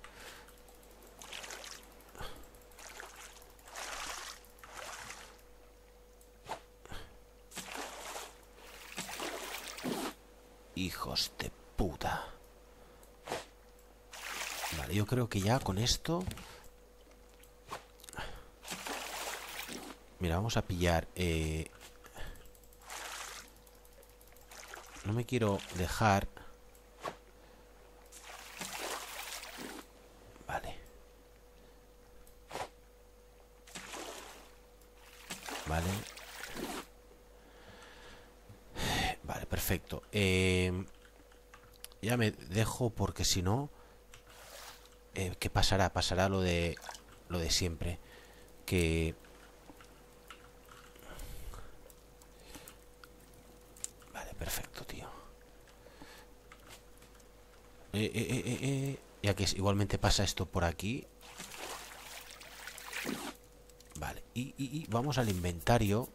Hijos de puta. Vale, yo creo que ya con esto... Mira, vamos a pillar... no me quiero dejar... Vale. Vale. Vale, perfecto. Ya me dejo porque si no... ¿qué pasará? Pasará lo de siempre. Que... Vale, perfecto, tío. Ya que igualmente pasa esto por aquí. Vale, y vamos al inventario.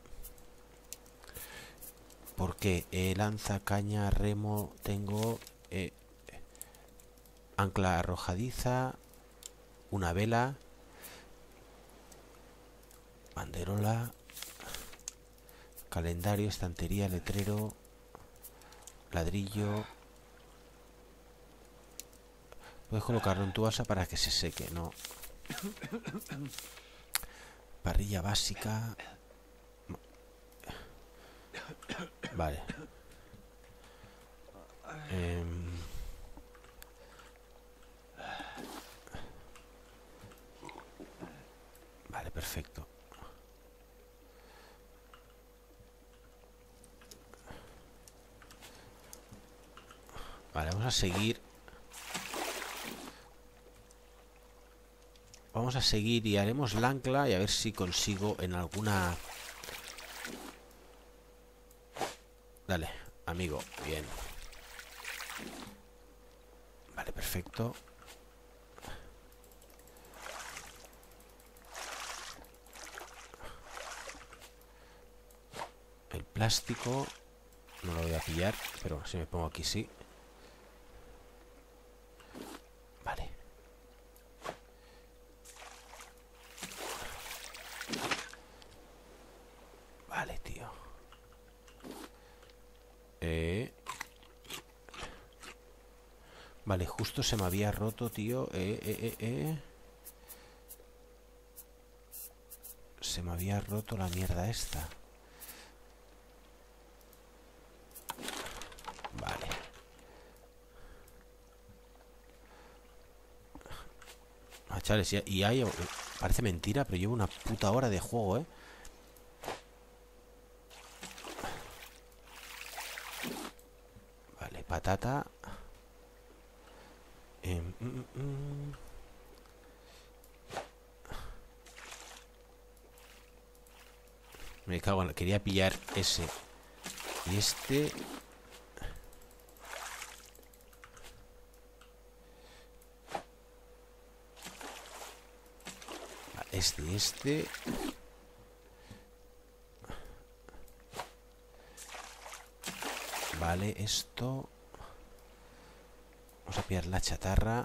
Porque lanza, caña, remo, tengo ancla arrojadiza, una vela, banderola, calendario, estantería, letrero, ladrillo. Puedes colocarlo en tu asa para que se seque, ¿no? Parrilla básica. Vale. Vale, perfecto. Vale, vamos a seguir. Vamos a seguir y haremos el ancla y a ver si consigo en alguna... Dale, amigo, bien. Vale, perfecto. El plástico no lo voy a pillar, pero si me pongo aquí sí. Vale. Vale, tío. Vale, justo se me había roto, tío. Se me había roto la mierda esta. Vale. Ah, chavales, y hay... Parece mentira, pero llevo una puta hora de juego, ¿eh? Vale, patata. Me cago en la... Quería pillar ese. Y este... Este... Vale, esto... Vamos a pillar la chatarra.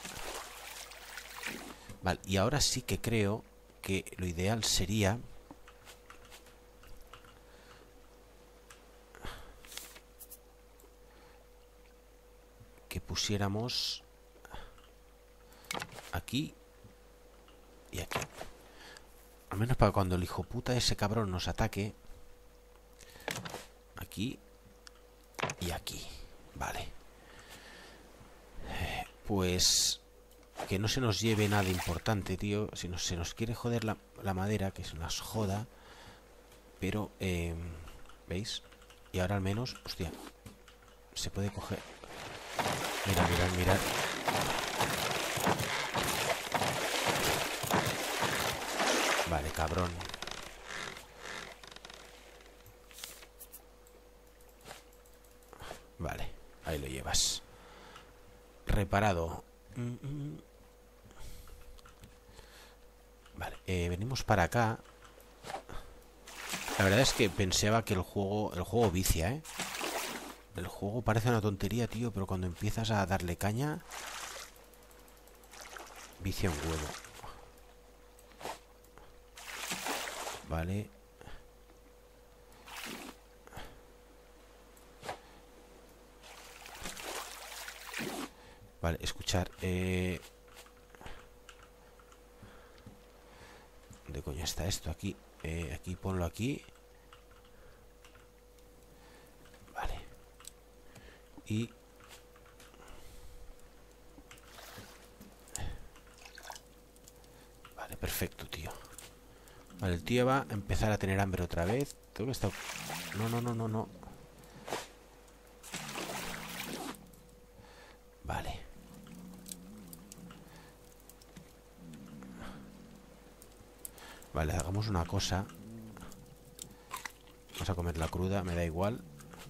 Vale, y ahora sí que creo que lo ideal sería... que pusiéramos... aquí y aquí. Al menos para cuando el hijo puta ese cabrón nos ataque. Aquí y aquí. Vale. Pues... que no se nos lleve nada importante, tío. Si no, se nos quiere joder la madera, que se nos joda. Pero, ¿veis? Y ahora al menos, hostia, se puede coger. Mira, mirad, mirad. Vale, cabrón. Vale, ahí lo llevas. Reparado. Vale, venimos para acá. La verdad es que pensaba que el juego vicia, ¿eh? El juego parece una tontería, tío, pero cuando empiezas a darle caña, vicia un huevo. Vale. Vale, escuchar. De ¿Dónde coño está esto? Aquí. Aquí, ponlo aquí. Vale. Y... Vale, perfecto, tío. Vale, el tío va a empezar a tener hambre otra vez. Tengo que estar... No, no, no, no, no. Vale. Vale, hagamos una cosa. Vamos a comer la cruda, me da igual.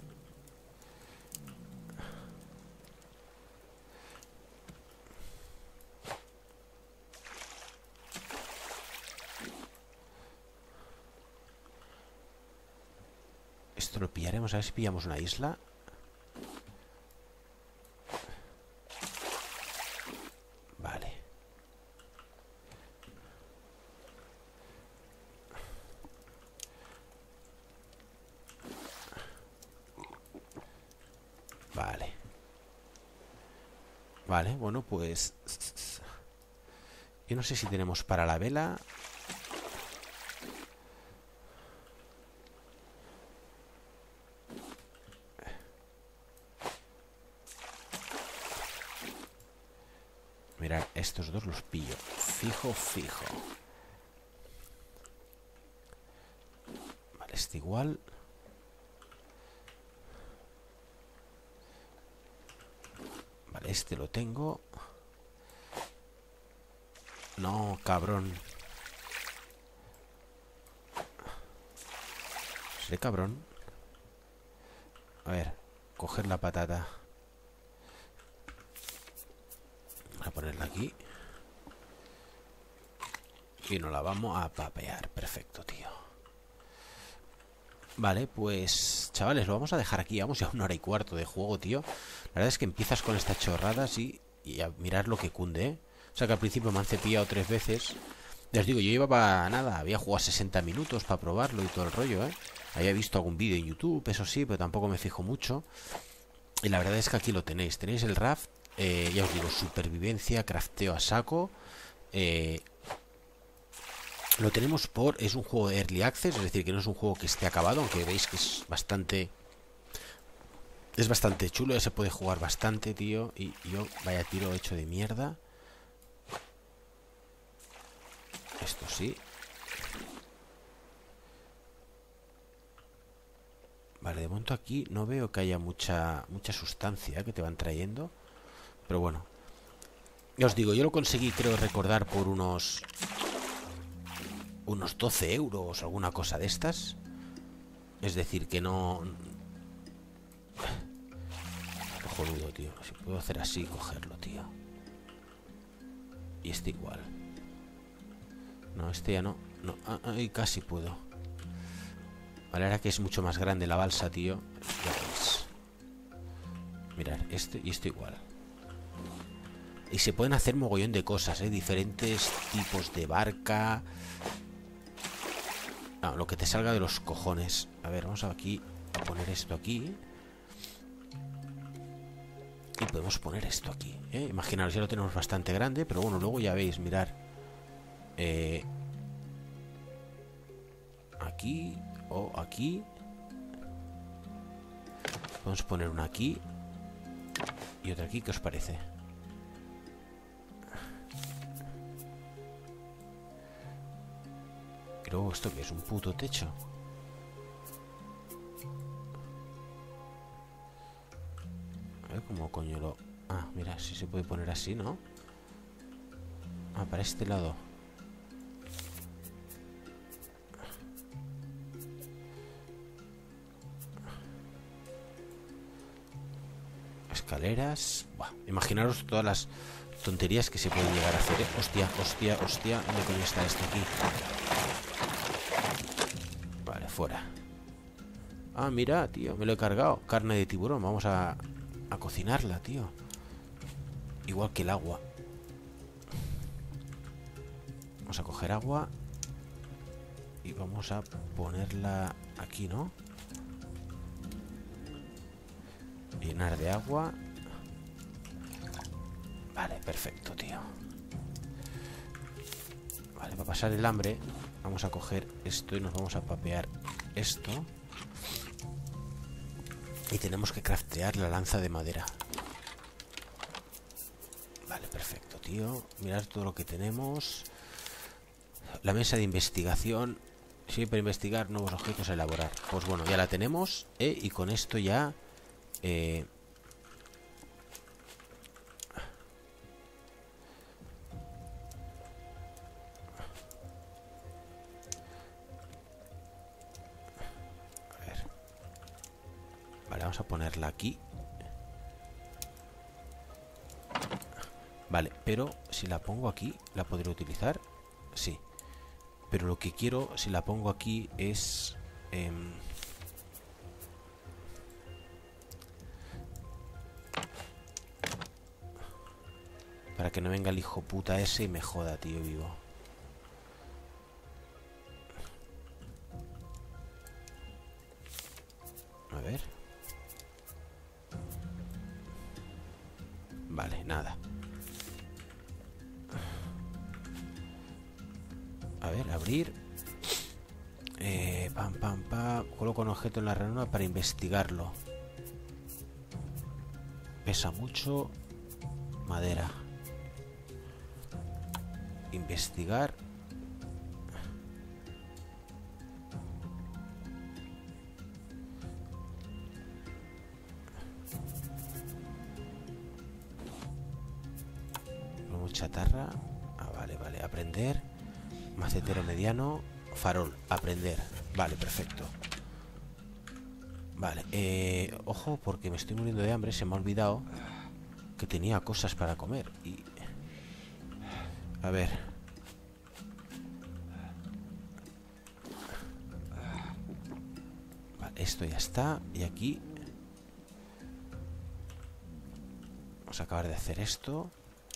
Esto lo pillaremos, a ver si pillamos una isla. Vale. Vale. Vale, bueno, pues... Yo no sé si tenemos para la vela... Mirad, estos dos los pillo. Fijo, fijo. Vale, este igual. Vale, este lo tengo. No, cabrón. Seré cabrón. A ver, coger la patata. Voy a ponerla aquí. Y nos la vamos a papear. Perfecto, tío. Vale, pues... Chavales, lo vamos a dejar aquí. Vamos ya a 1 hora y cuarto de juego, tío. La verdad es que empiezas con estas chorradas y a mirar lo que cunde, ¿eh? O sea que al principio me han cepillado 3 veces. Les digo, yo llevaba nada. Había jugado 60 minutos para probarlo y todo el rollo, ¿eh? Había visto algún vídeo en YouTube, eso sí, pero tampoco me fijo mucho. Y la verdad es que aquí lo tenéis. Tenéis el raft. Ya os digo, supervivencia, crafteo a saco. Lo tenemos por... Es un juego de Early Access, es decir, que no es un juego que esté acabado, aunque veis que es bastante... Es bastante chulo, ya se puede jugar bastante, tío. Y yo, vaya tiro hecho de mierda. Esto sí. Vale, de momento aquí no veo que haya mucha sustancia que te van trayendo. Pero bueno. Ya os digo, yo lo conseguí, creo recordar, por unos 12 euros, alguna cosa de estas. Es decir, que no... Cojonudo, tío. Si puedo hacer así, cogerlo, tío. Y este igual. No, este ya no. No, ahí casi puedo. Vale, ahora que es mucho más grande la balsa, tío. Ya veis. Mirad, este y este igual. Y se pueden hacer mogollón de cosas, ¿eh? Diferentes tipos de barca. Ah, lo que te salga de los cojones. A ver, vamos aquí a poner esto aquí. Y podemos poner esto aquí, ¿eh? Imaginaros, ya lo tenemos bastante grande. Pero bueno, luego ya veis, mirar. Aquí o aquí. Podemos poner una aquí y otra aquí, ¿qué os parece? Y luego esto que es un puto techo. A ver cómo coño lo... Ah, mira, si se puede poner así, ¿no? Ah, para este lado. Escaleras. Buah, imaginaros todas las tonterías que se pueden llegar a hacer, ¿eh? Hostia, hostia, hostia. ¿Dónde coño está esto aquí? Vale, fuera. Ah, mira, tío, me lo he cargado. Carne de tiburón, vamos a cocinarla, tío. Igual que el agua. Vamos a coger agua y vamos a ponerla aquí, ¿no? Llenar de agua. Vale, perfecto, tío. Vale, para pasar el hambre Vamos a coger esto y nos vamos a papear esto. Y tenemos que craftear la lanza de madera. Vale, perfecto, tío. Mirad todo lo que tenemos. La mesa de investigación. Siempre investigar nuevos objetos a elaborar. Pues bueno, ya la tenemos. Y con esto ya... A ver. Vale, vamos a ponerla aquí. Vale, pero si la pongo aquí, ¿la podré utilizar? Sí. Pero lo que quiero, si la pongo aquí, es... para que no venga el hijo puta ese y me joda, tío, vivo. A ver. Vale, nada. A ver, abrir. Pam, pam, pam. Coloco un objeto en la ranura para investigarlo. Pesa mucho. Madera. Investigar. Chatarra. Ah, vale, vale. Aprender. Macetero mediano. Farol. Aprender. Vale, perfecto. Vale. Ojo, porque me estoy muriendo de hambre. Se me ha olvidado que tenía cosas para comer. Y... a ver. Vale, esto ya está. Y aquí... vamos a acabar de hacer esto.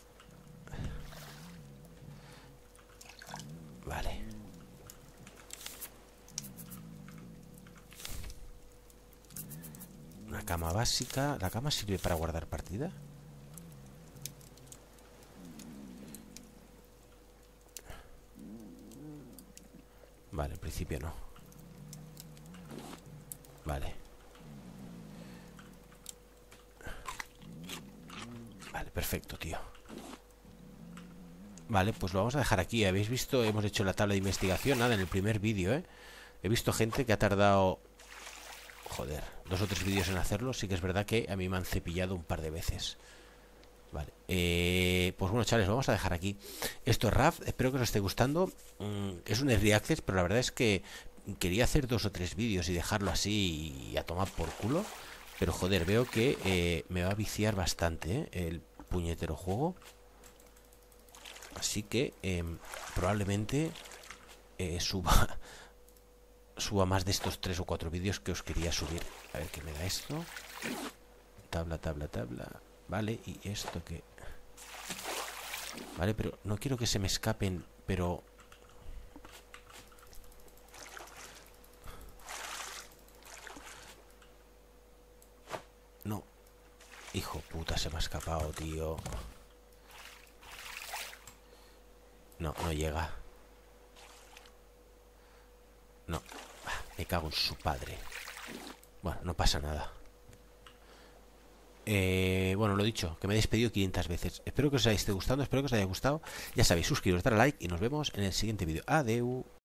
Vale. Una cama básica. ¿La cama sirve para guardar partida? Vale, en principio no. Vale. Vale, perfecto, tío. Vale, pues lo vamos a dejar aquí. Habéis visto, hemos hecho la tabla de investigación. Nada, en el primer vídeo, he visto gente que ha tardado... joder, 2 o 3 vídeos en hacerlo. Sí que es verdad que a mí me han cepillado un par de veces. Vale, pues bueno, chavales, lo vamos a dejar aquí. Esto es RAF, espero que os esté gustando. Es un early access, pero la verdad es que quería hacer 2 o 3 vídeos y dejarlo así y a tomar por culo. Pero joder, veo que me va a viciar bastante, el puñetero juego. Así que probablemente suba más de estos 3 o 4 vídeos que os quería subir. A ver qué me da esto. Tabla, tabla, tabla. Vale, y esto que... vale, pero no quiero que se me escapen, pero... no. Hijo puta, se me ha escapado, tío. No, no llega. No. Me cago en su padre. Bueno, no pasa nada. Bueno, lo dicho, que me he despedido 500 veces. Espero que os esté gustando, espero que os haya gustado. Ya sabéis, suscribiros, dar a like y nos vemos en el siguiente vídeo. Adeu.